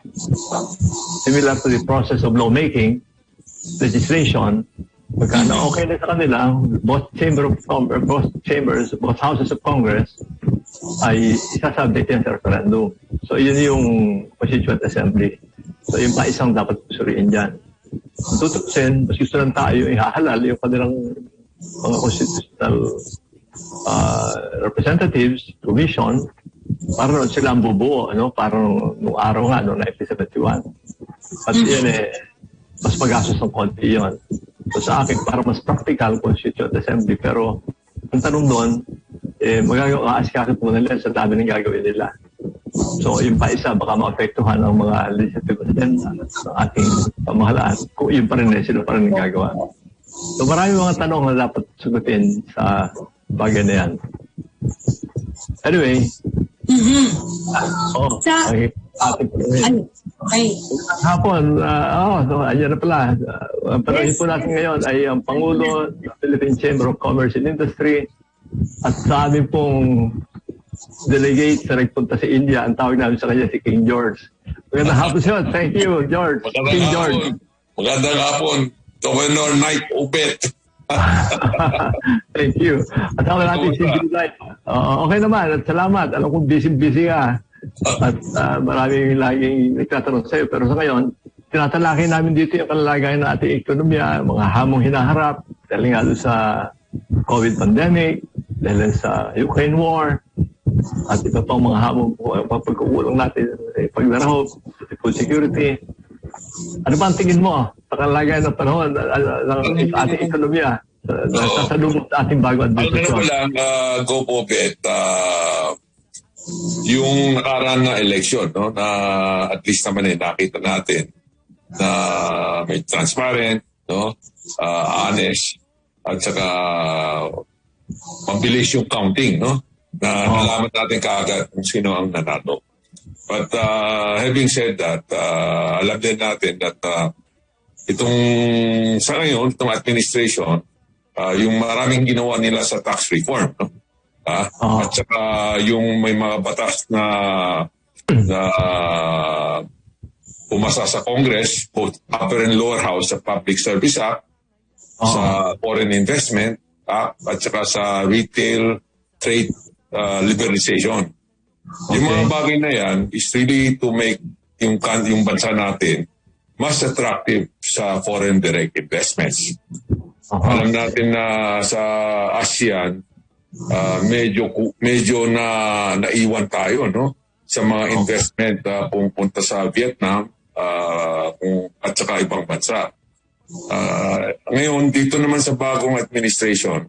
similar to the process of lawmaking, legislation, pagka na okay na sa kanila, both chamber of Congress, both chambers, both houses of Congress ay isasubject yan sa referendum. So yun yung Constituent Assembly. So yung pa isang dapat suriin dyan. Kung tutusin, mas gusto lang tayo ihahalal yung kanilang mga constitutional uh, representatives, commission, para noon sila ang bubuo, ano? Parang nung araw nga, noong nineteen seventy-one. At yun eh, mas magastos ng konti yun. So sa akin, para mas practical, Constituent Assembly. Pero ang tanong doon, eh, magagawa-asikasip mo nila sa dami ng gagawin nila. So yung pa isa, baka maapektuhan ang mga legislative agenda ng ating pamahalaan. Kung yun pa rin eh, sila pa rin ang gagawa. So marami mga tanong na dapat sagutin sa bagay na yan. Anyway, Mm-hmm. oh, Sa... okay. Ay, okay. Hapon, uh, oh, so, ayan na pala. Uh, pero yes, po natin yes. Ngayon ay ang Pangulo ng Philippine Chamber of Commerce and Industry at sa amin pong delegate sa nagpunta sa India, ang tawag namin sa kanya si King George. Magandang hapon siya. Thank you, George. Magandang King hapon. George. Magandang hapon. Governor Knight Ubet. Thank you. At ako natin si July. Uh, okay naman. At salamat. Alam kong busy-busy ka. At uh, maraming laging nagtatanong sa'yo. Pero sa ngayon, tinatalakay namin dito yung kalalagayan ng ating ekonomiya, mga hamong hinaharap, dahil nga doon sa COVID pandemic, dahil sa Ukraine war, at iba pang mga hamong pagkukulong natin sa pagdarahop, sa food security. Ano ba ang tingin mo sa kalagayan ng panahon ng ating ekonomiya sa salubong sa ating bago administrasyon? Ano lang, uh, Go Popet, uh, yung nakaraan na election, no, na at least naman eh, nakita natin na may transparent, no, uh, honest, at saka mabilis yung counting, no, na oh. nalaman natin kaagad kung sino ang nanalo. But uh, having said that, uh, alam din natin that uh, itong sa ngayon, itong administration, uh, yung maraming ginawa nila sa tax reform, no? Uh, uh-huh. At saka yung may mga batas na na uh, pumasa sa Congress, both upper and lower house, sa Public Service Act, uh-huh. sa Foreign Investment Act, at saka sa Retail Trade uh, liberalization. Yung mga bagay na yan is really to make yung, yung bansa natin mas attractive sa foreign direct investments. Uh-huh. Alam natin na sa ASEAN, uh, medyo medyo na naiwan tayo, no, sa mga investment uh, pumunta sa Vietnam uh, kung, at saka ibang bansa. Uh, ngayon, dito naman sa bagong administration,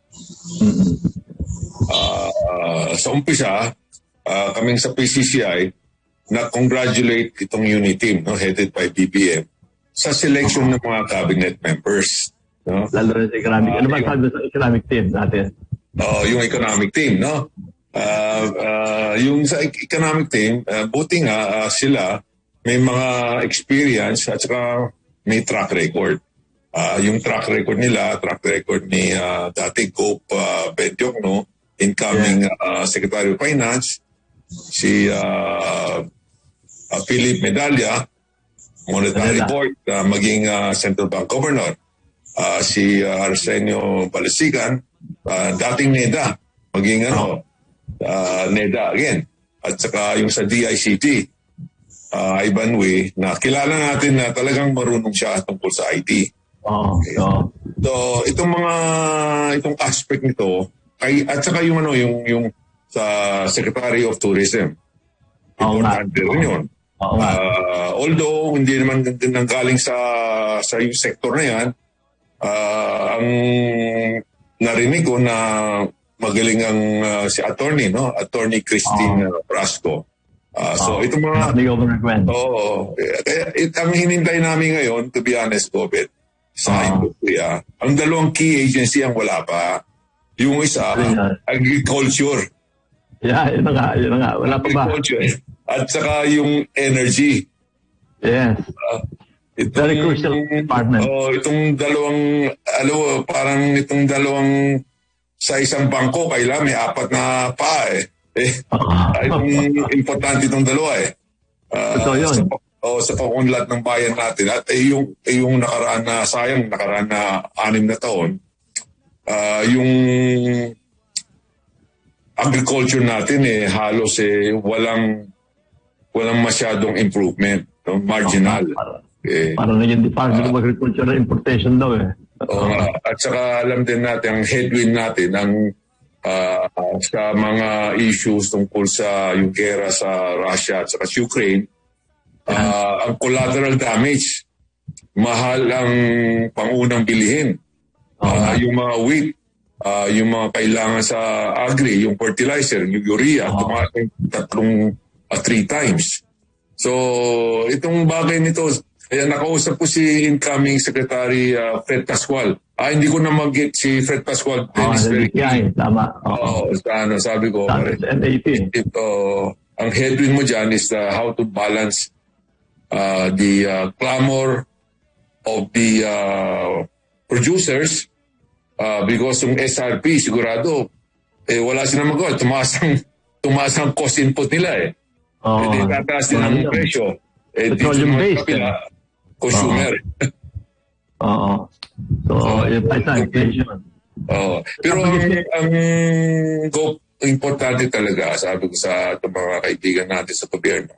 uh, uh, sa umpisa, uh, kaming sa P C C I, na-congratulate itong unit team, no, headed by B B M, sa selection ng mga cabinet members. No? Lalo na sa economic. Uh, ano ba sabi sa economic team natin? Oh, yung economic team, no? Uh, uh, yung sa economic team, uh, buti nga uh, sila may mga experience at saka may track record. Uh, yung track record nila, track record ni uh, dating Cope uh, Bendiok, no? Incoming uh, Secretary of Finance, si uh, uh, Philip Medalla, Monetary Board, uh, maging uh, Central Bank Governor. Uh, si uh, Arsenio Balasigan, uh, dating NEDA, maging ano, uh, NEDA again. At saka yung sa D I C T, uh, Ivan Way, na kilala natin na talagang marunong siya tungkol sa I T. Oh, okay. oh. So, itong mga, itong aspect nito, ay, at saka yung ano, yung, yung sa Secretary of Tourism. Importante oh, rin yun. Oh, uh, although, hindi naman nanggaling sa, sa yung sector na yan, Uh, ang narinig ko na magaling ang uh, si attorney, no? Attorney Christine oh. Frasco. Uh, so, oh. itong mga... Oo. Oh, kaya it, ang hinintay namin ngayon, to be honest, COVID, sa oh. industriya, ang dalawang key agency ang wala pa. Yung isa, yeah. agriculture. Yeah, yun nga, yun nga. Wala pa ba? Agriculture. At saka yung energy. Yes. Uh, Itong, very crucial department. Oh, itong dalawang, ano, parang itong dalawang sa isang bangko, kailangan may apat na paa eh. Eh, uh, itong importante itong dalawa eh. Uh, Ito yun. Sa, oh, sa pag-unlad ng bayan natin. At eh, yung, eh, yung nakaraan na, sayang, nakaraan na anim na taon, uh, yung agriculture natin eh, halos eh, walang, walang masyadong improvement. No? Marginal. Uh, Eh, parang naging Department uh, of Agriculture na importation daw eh. Oo nga. At saka alam din natin, ang headwind natin, ang uh, sa mga issues tungkol sa yung gera sa Russia at saka sa Ukraine, uh, ang collateral damage, mahal ang pangunang bilihin. Uh, yung mga wheat, uh, yung mga kailangan sa agri, yung fertilizer, yung urea, uh, tumating tatlong, uh, three times. So, itong bagay nito, kaya nakausap ko si incoming Secretary uh, Fred Pascual. Ah, hindi ko na mag-get si Fred Pascual. Oh, yeah, tama. Oo, oh, ano, sabi ko. N eighteen. Uh, ang headwind mo dyan is the, how to balance uh, the uh, clamor of the uh, producers uh, because yung S R P, sigurado, eh, wala silang magawa. Tumaas ang, tumaas ang cost input nila eh. Oh, eh, tataas din ang presyo. Eh, petroleum-based. Consumer. Oo. So, yun tayo sa inflation. Oo. Pero ang, ang go, importante talaga, sabi ko sa mga kaibigan natin sa gobyerno,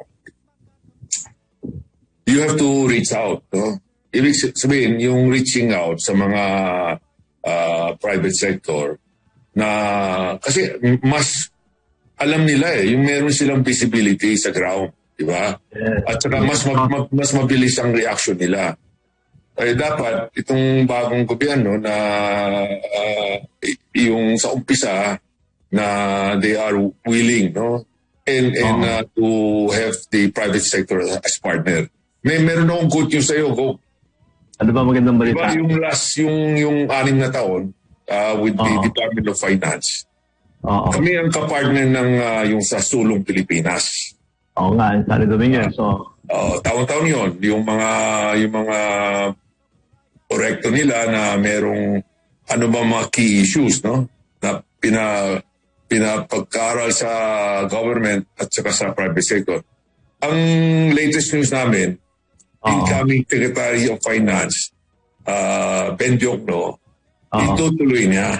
you have to reach out. No? Ibig sabihin, yung reaching out sa mga uh, private sector na, kasi mas alam nila eh, yung meron silang visibility sa ground. Diba? Yeah. At saka mas, ma- mas mabilis ang reaction nila. Ay dapat itong bagong gobyerno na uh, yung sa umpisa na they are willing, no, and and uh, to have the private sector as partner. May meron akong good news sa iyo, Go. Ano ba magandang balita? Diba yung last yung yung anim na taon uh, with the uh-huh. Department of Finance. Uh-huh. Kami ang kapartner ng uh, yung sa Sulong Pilipinas. Oo nga, Sari Dominguez. So, uh, taon-taon yun. Yung mga, yung mga proyekto nila na merong ano ba mga key issues, no? Na pina, pinapagkaral sa government at saka sa private sector. Ang latest news namin, uh-huh. incoming Secretary of Finance, uh, Ben Diokno, uh-huh. itutuloy niya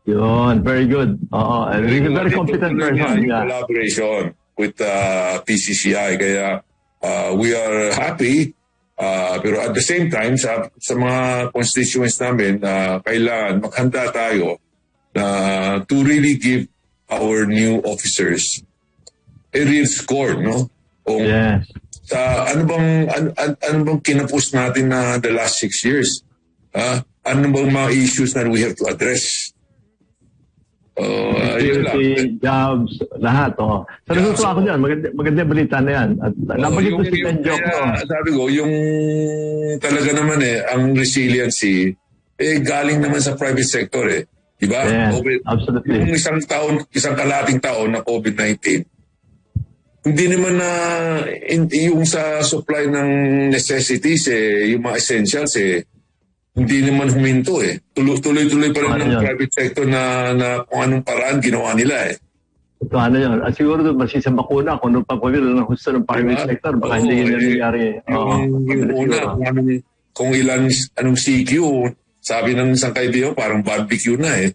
Yun, very good. Oo, uh, very, very competent person. Yung Yeah. collaboration with uh, P C C I. Kaya uh, we are happy. Uh, pero at the same time, sa, sa mga constituents namin, uh, kailangan maghanda tayo na to really give our new officers a real score, no? O, Yes. sa ano bang ano, ano, ano bang kinapos natin na the last six years? Ha? Ano bang mga issues na we have to address? Uh, yun lang. Security, jobs, lahat. Oh. So, Yeah, natutuwa so- ako dyan. Maganda, maganda balita na yan. At nabagit ko yung- si yung- Benjok. kaya, No? sabi ko, yung talaga naman eh, ang resiliency, eh galing naman sa private sector eh. Diba? Yeah, COVID, absolutely. yung isang taon, isang kalating taon na COVID nineteen, hindi naman na in, yung sa supply ng necessities eh, yung mga essentials eh, hindi naman huminto eh. Tuloy- Tuloy-tuloy pa rin Ano ng yun? private sector na, na kung anong paraan ginawa nila eh. Ito ano yun. At siguro doon, basi sa bakuna, kung ano pa po yun, ang gusto ng private Diba? sector, baka Oo, hindi yun eh, nangyayari. Oo, Yung, yung siguro. una, kung, anong, kung ilan, anong C Q, sabi ng isang kaibigan, parang barbecue na eh.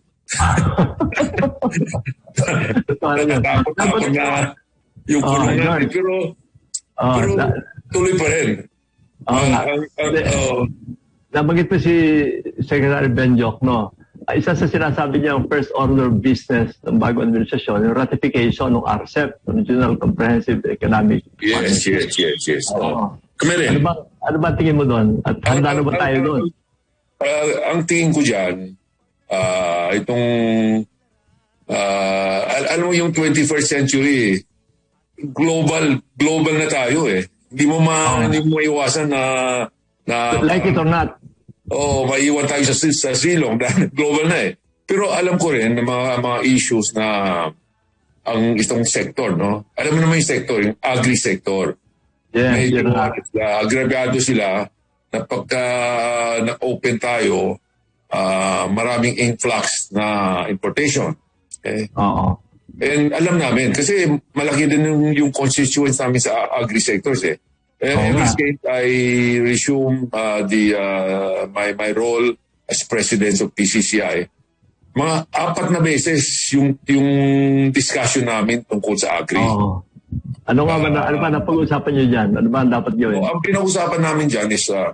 Ito ano yun. Natatakot-takot na yung Oo, kulungan. George. eh. Pero, Oo, pero na- tuloy pa rin. Oo Ah, nga. ang- ang- Hindi. oh, Nabanggit po si Secretary Benjok, no? Ah, Isa sa sinasabi niya, ang first order of business ng bagong administrasyon, yung ratification ng R C E P, Regional Comprehensive Economic yes, yes, yes, yes. Oo. Oh. Kami rin. Ano ba, ano ba tingin mo doon? At handa na ba Ang- tayo ang- doon? ah, ang tingin ko dyan, ah, itong, ah, al- alam mo yung twenty-first century, global, global na tayo eh. Hindi mo ma, Oo. hindi mo maiwasan na, na, Like it or not. oh, maiwan tayo sa, sa silong dahil global na eh. Pero alam ko rin na mga, mga issues na ang itong sector, no? Alam mo naman yung sector, yung agri-sector. Yes, Medyo yun nga. uh, agrabyado sila na pagka nag-open tayo, ah, maraming influx na importation. Okay? Oo. And alam namin, kasi malaki din yung, yung constituents namin sa agri-sectors eh. And Oo in nga. this case, I resume uh, the uh, my my role as president of P C C I. Mga apat na beses yung yung discussion namin tungkol sa agri. Oo. Ano nga ba, na, ano ba na pag-uusapan niyo dyan? Ano ba ang dapat gawin? So, ang pinag-usapan namin dyan is uh,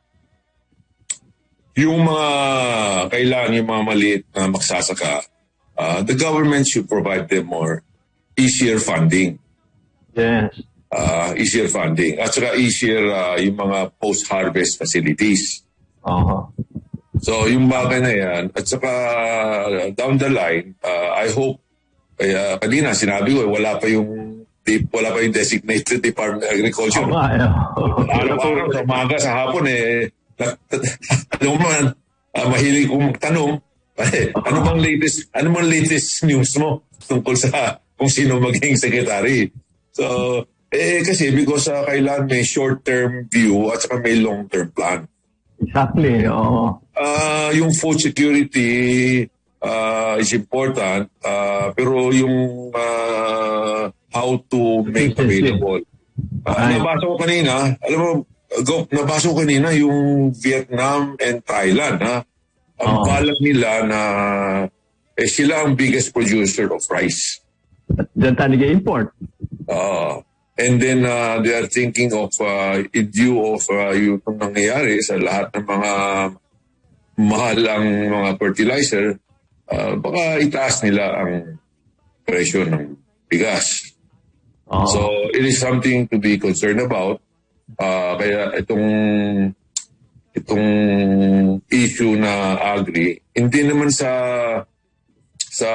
yung mga kailangan, yung mga maliit na magsasaka, uh, the government should provide them more easier funding. Yes. Uh, easier funding. At saka easier uh, yung mga post-harvest facilities. Oo. So yung bagay na yan, at saka uh, down the line, uh, I hope, kaya kanina sinabi ko, eh, wala pa yung di- wala pa yung designated Department of Agriculture. Oo nga, eh. Araw-araw, sa umaga, sa hapon, eh, na- ano man, uh, mahilig kong magtanong, eh, ano bang latest, ano bang latest news mo tungkol sa kung sino maging secretary? So, eh, kasi because uh, kailan may short-term view at saka may long-term plan. Exactly, oo. Uh, yung food security uh, is important, uh, pero yung uh, how to make available. Uh, Ay. nabasa ko kanina, alam mo, go, nabasa ko kanina yung Vietnam and Thailand, ha? Ang Oo. balak nila na eh, sila ang biggest producer of rice. At dyan tayo nag-import. Uh, and then uh, they are thinking of, uh, in view of uh, yung nangyayari sa lahat ng mga mahal ang mga fertilizer, uh, baka itaas nila ang presyo ng bigas. Oo. So it is something to be concerned about. Uh, kaya itong itong issue na agri, hindi naman sa sa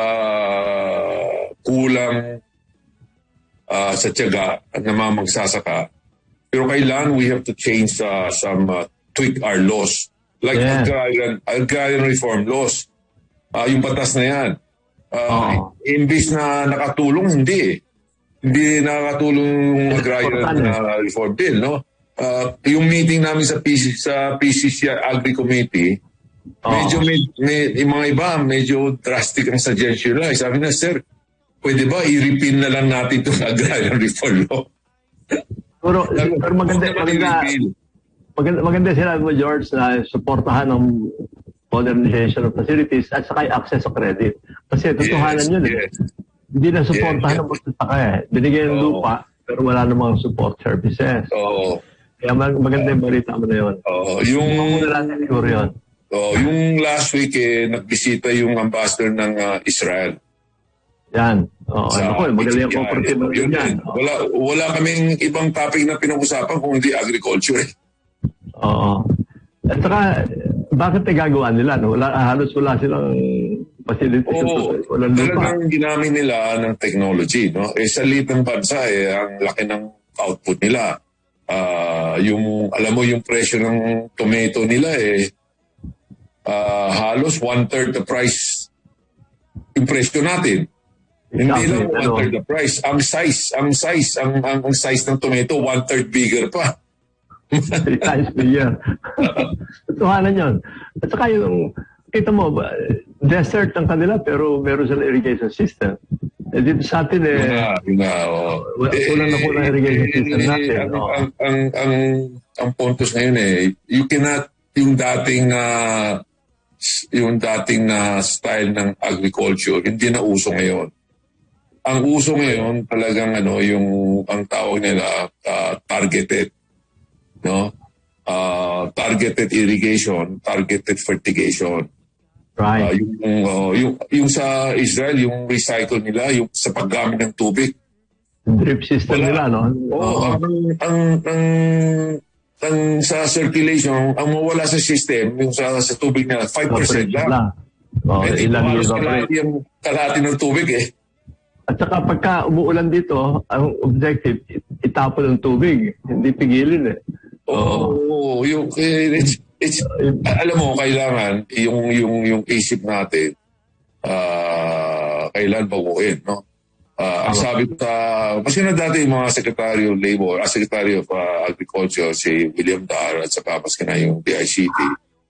kulang uh, sa tiyaga ng mga magsasaka. Pero kailangan we have to change uh, some, uh, tweak our laws. Like Yeah. agrarian, agrarian reform laws. Uh, yung batas na yan. Uh, Oo. Imbis na nakatulong, hindi. Hindi nakakatulong yung agrarian Importante. uh, reform bill, no? Uh, yung meeting namin sa P C, sa P C C Agri Committee, Oo. medyo may, may, yung mga iba, medyo drastic ang suggestion nila. Sabi na, sir, pwede ba i-repeal na lang natin itong agrarian reform law? Pero, pero maganda, Huwag naman maganda, i-repeal. maganda, maganda sinabi mo, George, na suportahan ng modernization of facilities at saka yung access to credit. Kasi totohanan Yes, yun eh. yes. Hindi na supportahan Yeah, ng magsasaka eh. Binigyan ng Oo. lupa, pero wala namang support services. Oo. Kaya mag- maganda yung balita mo na yun. Oo. Yung, Muna natin siguro yun. oo, yung last week, eh, nagbisita yung ambassador ng ah, Israel. Yan. Oo, ano ko, magaling ang Yeah, cooperative yun, mo yun, yan. yun. Wala, wala kaming ibang topic na pinag-usapan kung hindi agriculture. eh. Oo. At saka, bakit nagagawa nila? No? Wala, halos wala silang facilities. Oo, Walang lupa. talagang ginamit nila ng technology. No? Eh, sa liit ng bansa, eh, ang laki ng output nila. Ah, yung, alam mo, yung presyo ng tomato nila, eh, ah, halos one-third the price yung presyo natin. Hindi Exactly, lang ano? one-third the price. Ang size, ang size, ang, ang, ang size ng tomato, one-third bigger pa. Three times per year. Tuhanan yun. At saka yung, kita mo, ba, desert ang kanila pero meron silang irrigation system. Eh, dito sa atin eh, Yun nga, yun nga, oh. wala- kulang na kulang irrigation system natin. ang, Oo. ang, ang, ang, ang puntos ngayon eh, you cannot, yung dating uh, yung dating na style ng agriculture, hindi na uso ngayon. Ang uso ngayon talagang ano, yung ang tawag nila uh, targeted, no? Uh, targeted irrigation, targeted fertigation. Uh, Right. yung, uh, yung yung sa Israel, yung recycle nila, yung sa paggamit ng tubig. Drip system Wala. nila, no? Oo, Oo. ang, ang, ang, ang sa circulation, ang mawala sa system, yung sa, sa tubig na five percent lang. Oo, Eh, ilan halos yung evaporate. kalahati yung kalahati ng tubig eh. At saka pagka umuulan dito, ang objective, it- itapon ng tubig. Hindi pigilin eh. Oo, oh, yung, eh, it's, it's, alam mo, kailangan, yung, yung, yung isip natin, ah, kailan baguhin, no? Ah, ang sabi ko sa, kasi na dati yung mga Secretary of Labor, ah, Secretary of ah, Agriculture, si William Dar, at saka mas na yung D I C T,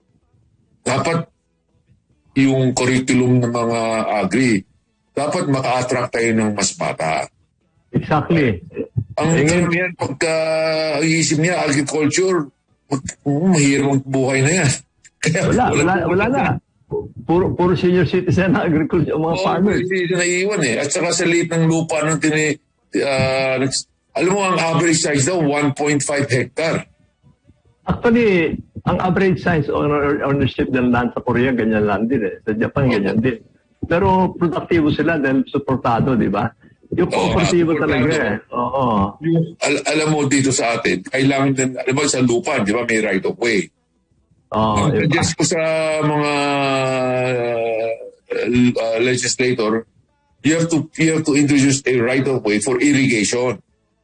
dapat yung curriculum ng mga agri, dapat maka-attract tayo ng mas bata. Exactly. Ang Eh, ngayon- karamihan, pagka iisip niya, agriculture, mag- oh, mahirap ang buhay na yan. Kaya Wala, wala, wala na. Puro, puro senior citizen na agriculture, mga Oo, farmers. hindi na naiiwan eh. At saka sa liit ng lupa ng tini... ah, nags- alam mo, ang average size daw, one point five hectare. Actually, ang average size owner, ownership ng land sa Korea, ganyan lang din eh. Sa Japan, ganyan din. Pero produktibo sila dahil suportado, di ba? Yung Oo, kooperatibo suportado. talaga eh. Oo. Al- alam mo, dito sa atin, kailangan din, alam mo, sa lupa, di ba, may right of way. Oo. Ang iba. suggest ko sa mga uh, uh, legislator, you have to you have to introduce a right of way for irrigation.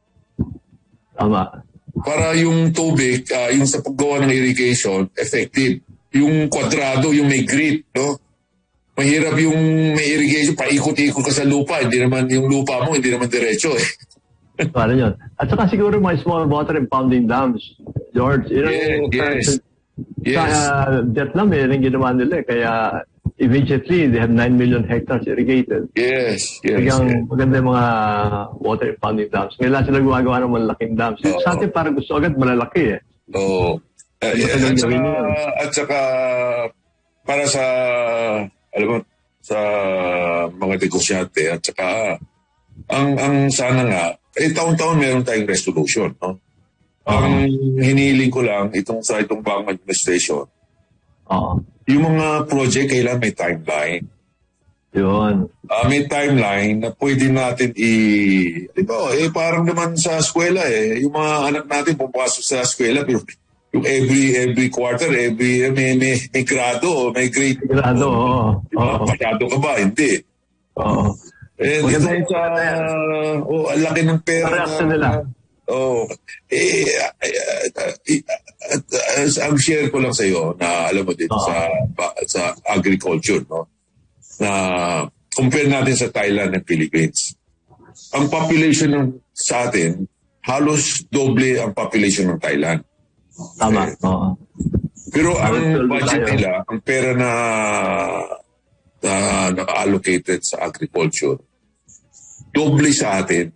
Tama. Para yung tubig, ah, yung sa paggawa ng irrigation, effective. Yung kwadrado, yung may grid, no? Mahirap yung may irrigation, paikot-ikot ka sa lupa. Hindi naman, yung lupa mo, hindi naman diretso eh. Paano yun? At saka siguro mga small water impounding dams, George. Yun ang- Yes, yes. Sa Yes. uh, Vietnam, yun ang ginawa nila eh. Kaya immediately, they have nine million hectares irrigated. Yes, yes. Biglang yes. maganda yung mga water impounding dams. Ngayon lang sila gumagawa ng malalaking dams. Oo. Sa atin parang gusto agad malalaki eh. Oo. Uh, Ano at, gawin saka, nila? at saka, para sa, alam mo, sa mga negosyante, at saka, ang, ang sana nga, eh, taon-taon meron tayong resolution, no? Ang hiniling ko lang, itong sa itong Bang Administration, Oo. yung mga project, kailangan may timeline. Yun. Ah, may timeline na pwede natin i... Di ba, eh, parang naman sa eskwela eh. Yung mga anak natin pupasok sa eskwela, pero yung every every quarter, every may, may, may grado, may grade. Grado, oo. Diba? Oo. Masyado ka ba? Hindi. Oo. Eh, Maganda dito yun. sa... Oh, ang laki ng pera Reaction nila. Oh, eh, eh, eh, at, uh, ang share ko lang sa iyo na alam mo dito Oo. sa ba- sa agriculture, no, na compare natin sa Thailand and Philippines. Ang population ng sa atin halos doble ang population ng Thailand. Tama. Oo. Pero ang Halos budget tayo. nila, ang pera na na naka-allocated sa agriculture, doble sa atin.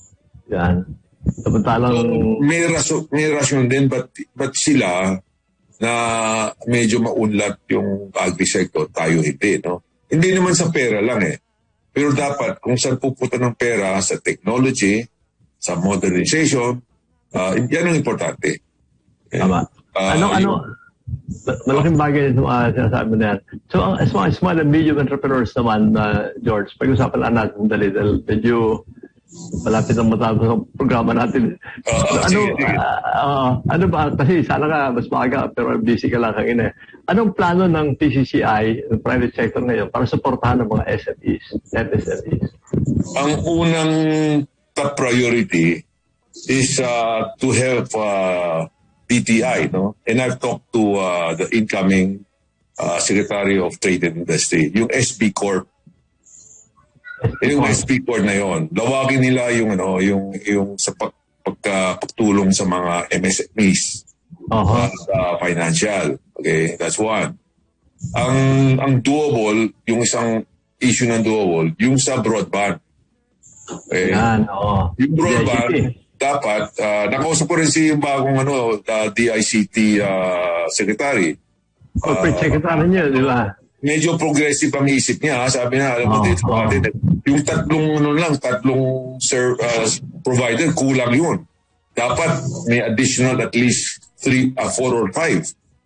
Yan. Samantalang, May rason, may rason din, but, but sila, na medyo maunlad yung agri-sector, tayo hindi, no? Hindi naman sa pera lang eh. Pero dapat, kung saan pupunta ng pera sa technology, sa modernization, uh, yan ang importante. Tama. Uh, ano, ano, malaking bagay yung uh, sinasabi mo na yan. So, ang small, small and medium entrepreneurs naman, uh, George, pag-usapan lang natin dali, dahil medyo malapit ang matapos ang programa natin. Uh, so, ano, uh, uh, ano ba, kasi sana ka mas maaga, pero busy ka lang kanina. Anong plano ng P C C I, ng private sector ngayon, para supportahan ng mga S M Es, M S M Es? Ang unang top priority is uh, to help uh, D T I, no? And I've talked to uh, the incoming uh, Secretary of Trade and Industry, yung S B Corp. Yung S B Corp na yon, lawagin nila yung ano, yung yung sa pag, pagka, pagtulong sa mga M S M Es, uh-huh. uh, sa financial. Okay, that's one. Ang ang doable, yung isang issue ng doable, yung sa broadband. Okay. Yan, oo. Yung broadband, dapat, uh, nakausap ko rin si yung bagong ano, uh, D I C T uh, Secretary. Corporate uh, Secretary niya, di ba? Medyo progressive ang isip niya. Sabi na, alam mo, oh, dito, oh. yung tatlong, ano lang, tatlong sir, uh, provider, kulang yun. Dapat may additional at least three, uh, four or five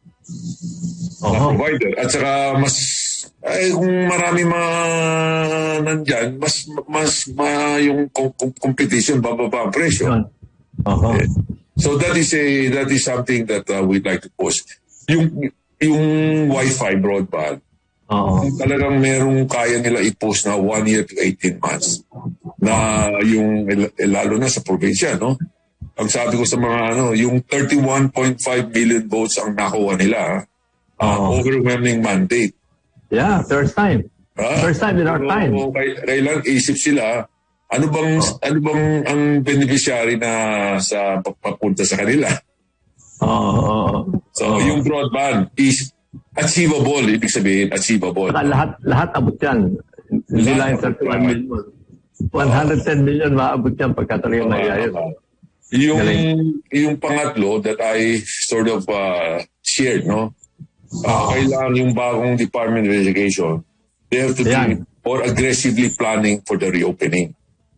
oh. na provider. At saka mas, ay, kung marami mga nandyan, mas, mas, ma, yung competition, bababa ang presyo. Uh-huh. Okay. So that is a, that is something that uh, we'd like to push. Yung, yung Wi-Fi broadband, Uh-huh. kung talagang merong kaya nila i-post na one year to eighteen months na yung, eh, lalo na sa probinsya, no? Ang sabi ko sa mga, ano, yung thirty-one point five million votes ang nakuha nila, uh, uh-huh. overwhelming mandate. Yeah, first time. Uh, first time in our so, time. Kailan isip sila, ano bang, uh-huh. ano bang ang beneficiary na sa papunta sa kanila? Uh-huh. So, uh-huh. yung broadband is achievable, ibig sabihin, achievable. Saka lahat, lahat abot yan. Hindi lang yung thirty-one million. one hundred ten million maabot yan pagka talaga nangyayari. Yung, yung pangatlo that I sort of uh, shared, no? Uh, oh. Kailangan yung bagong Department of Education, they have to Ayan. be more aggressively planning for the reopening.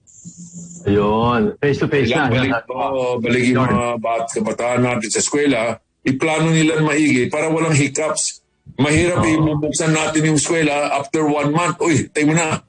Ayun. Face-to-face na. Balik, oh, balik yung mga bat, kabataan natin sa eskwela, iplano nila maigi para walang hiccups. Mahirap oh. ibubuksan natin yung eskwela after one month. Uy, tayo mo na.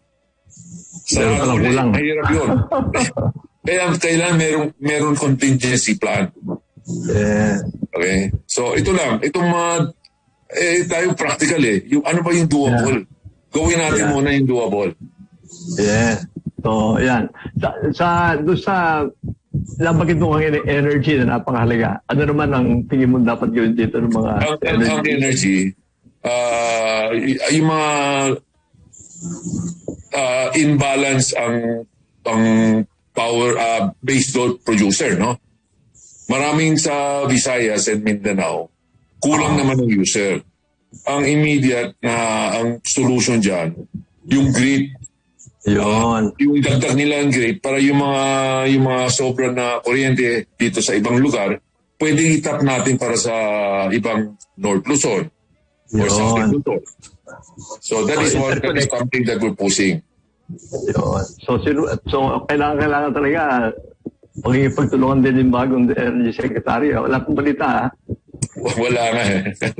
Sa ulit, mahirap yun. Kaya kailangan merong, merong contingency plan. Yeah. Okay? So, ito lang. Itong mga, eh, tayo practical eh. Yung, ano ba yung doable? Yeah. Gawin natin yeah. muna yung doable. Yeah. So, yan. Sa, sa, doon sa, nabagit mo ang energy na napakahalaga. Ano naman ang tingin mo dapat gawin dito ng mga ang, energy? Ang energy, uh, yung mga uh, imbalance ang ang power uh, base load producer, no? Maraming sa Visayas and Mindanao, kulang uh-huh. naman ang user. Ang immediate na ang solution dyan, yung grid. Yun. Uh, yung dagdag nila ang grid para yung mga yung mga sobra na kuryente dito sa ibang lugar, pwedeng itap natin para sa ibang North Luzon or South Luzon. So that is what that is something that we're pushing. Yun. So, so kailangan, kailangan talaga magiging pagtulungan din yung bagong Energy Secretary. Wala pong balita, ha? Wala nga eh.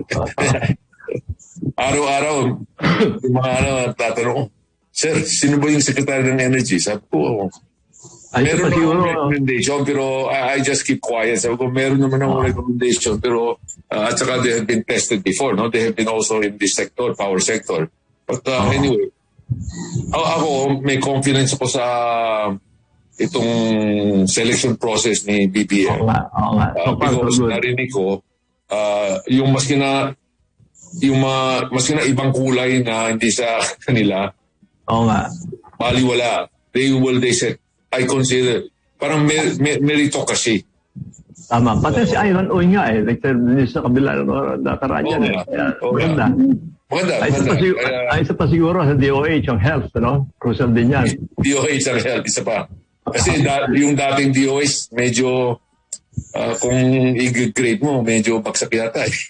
Araw-araw, yung mga ano, tatanong, Sir, sino ba yung Secretary ng Energy? Sabi ko, meron naman recommendation, pero I, I just keep quiet. Sabi ko, meron naman akong recommendation, pero uh, at saka they have been tested before, no? They have been also in this sector, power sector. But uh, anyway, ako, may confidence ako sa itong selection process ni B P M. Oo nga, oo nga. Uh, because narinig ko, uh, yung maski na, yung mga, maski na ibang kulay na hindi sa kanila, oo nga. Baliwala. They will, they said, I consider, parang mer, mer, meritocracy. Tama. Pati uh, si Ivan Oy nga eh. Like, sa kabila ng nakaraan yan eh. Maganda. Maganda. Ay, isa pa, sig- uh, ay, isa pa siguro sa D O H ang health, no? Crucial din yan. D O H ang health, isa pa. Kasi da, yung dating D O H, medyo ah, kung i-grade mo, medyo bagsak yata eh.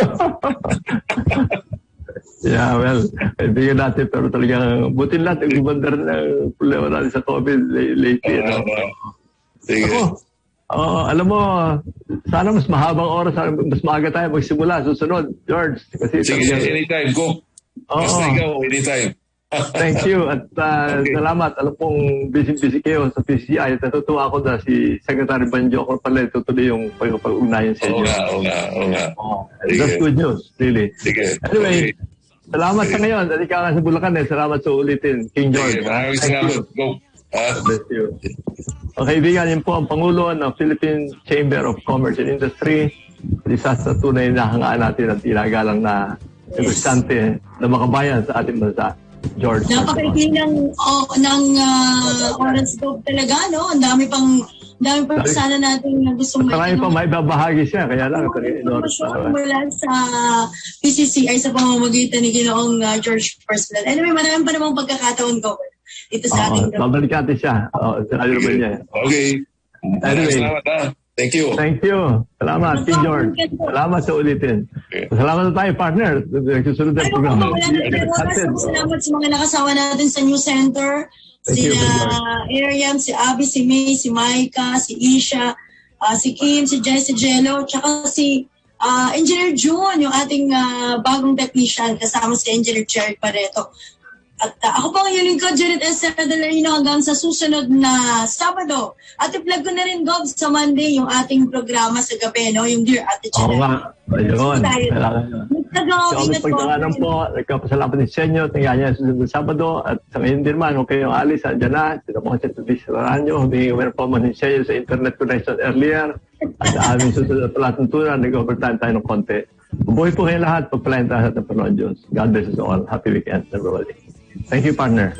Yeah, well, kaibigan natin, pero talagang butin lahat, ang gumandar na problema natin sa COVID lately. Uh, uh, sige. Ako, uh, alam mo, sana mas mahabang oras, mas maaga tayo magsimula, susunod, George. Kasi sige, talagang, anytime, go. Basta oh, ikaw, anytime. Thank you at uh, okay. Salamat. Alam pong busy-busy kayo sa P C I. Natutuwa ako na si Secretary Banjo ko pala tutuloy yung pag-ugnayan sa inyo. Oo nga, oo nga, oo nga. Oh, that's good news, really. Sige. Anyway, okay. Salamat sige. sa ngayon. At ikaw nga sa Bulacan eh. Salamat sa ulitin, King George. Sige, maraming salamat. Go. Ah. Bless you. Okay, kaibigan, yun po ang Pangulo ng Philippine Chamber of Commerce and Industry. Isa sa tunay na hangaan natin at tinagalang na representante ng mga bayan sa ating bansa. George. Napakaigli ng, oh, ng uh, oras daw talaga, no? Ang dami pang, dami pang sana natin na gusto mo. Marami pa may babahagi siya, kaya lang. Informasyon mula sa P C C I sa pamamagitan ni Ginoong uh, George Perspelet. Anyway, marami pa namang pagkakataon ko dito sa ating. Oh, babalik natin siya. Oh, sinabi naman niya. Okay. Anyway. Salamat ha. Thank you. Thank you. Salamat, King George. Salamat sa ulitin. Okay. Salamat na tayo, partner. Susunod na programa. Salamat sa mga nakasama natin sa News Center. Thank Si Ariam, si Abby, si May, si Maika, si Isha, uh, si Kim, si Jai, si Jello, tsaka si uh, Engineer June, yung ating uh, bagong technician, kasama si Engineer Jerry Pareto. At uh, ako po ang inyong lingkod, Janet Estrada Larino, hanggang sa susunod na Sabado. At i-plug ko na rin, Gob, sa Monday yung ating programa sa gabi, no? Yung Dear Ate Janet. Oo nga. Ayun. Kailangan nyo. Kami pagkakanan po, nagkapasalamat din sa inyo. Tingnan niya sa susunod na Sabado. At sa ngayon din man, huwag kayong alis. Andiyan na. Sino po kasi tulisirahan nyo. Humingi mo po man sa inyo sa internet connection earlier. At sa aming susunod na palatuntunan, nag-overtime tayo ng konti. Mabuhay po kayo lahat. Pagpalain tayo sa Panoon Diyos. God bless us all. Happy weekend, everybody. Thank you, partner.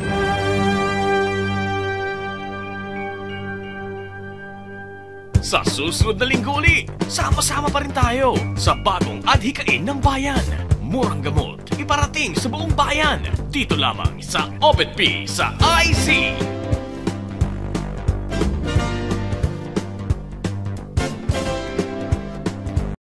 Sa susunod na linggo uli, sama-sama pa rin tayo sa bagong adhikain ng bayan. Murang gamot, iparating sa buong bayan. Dito lamang sa O B E T P sa I C.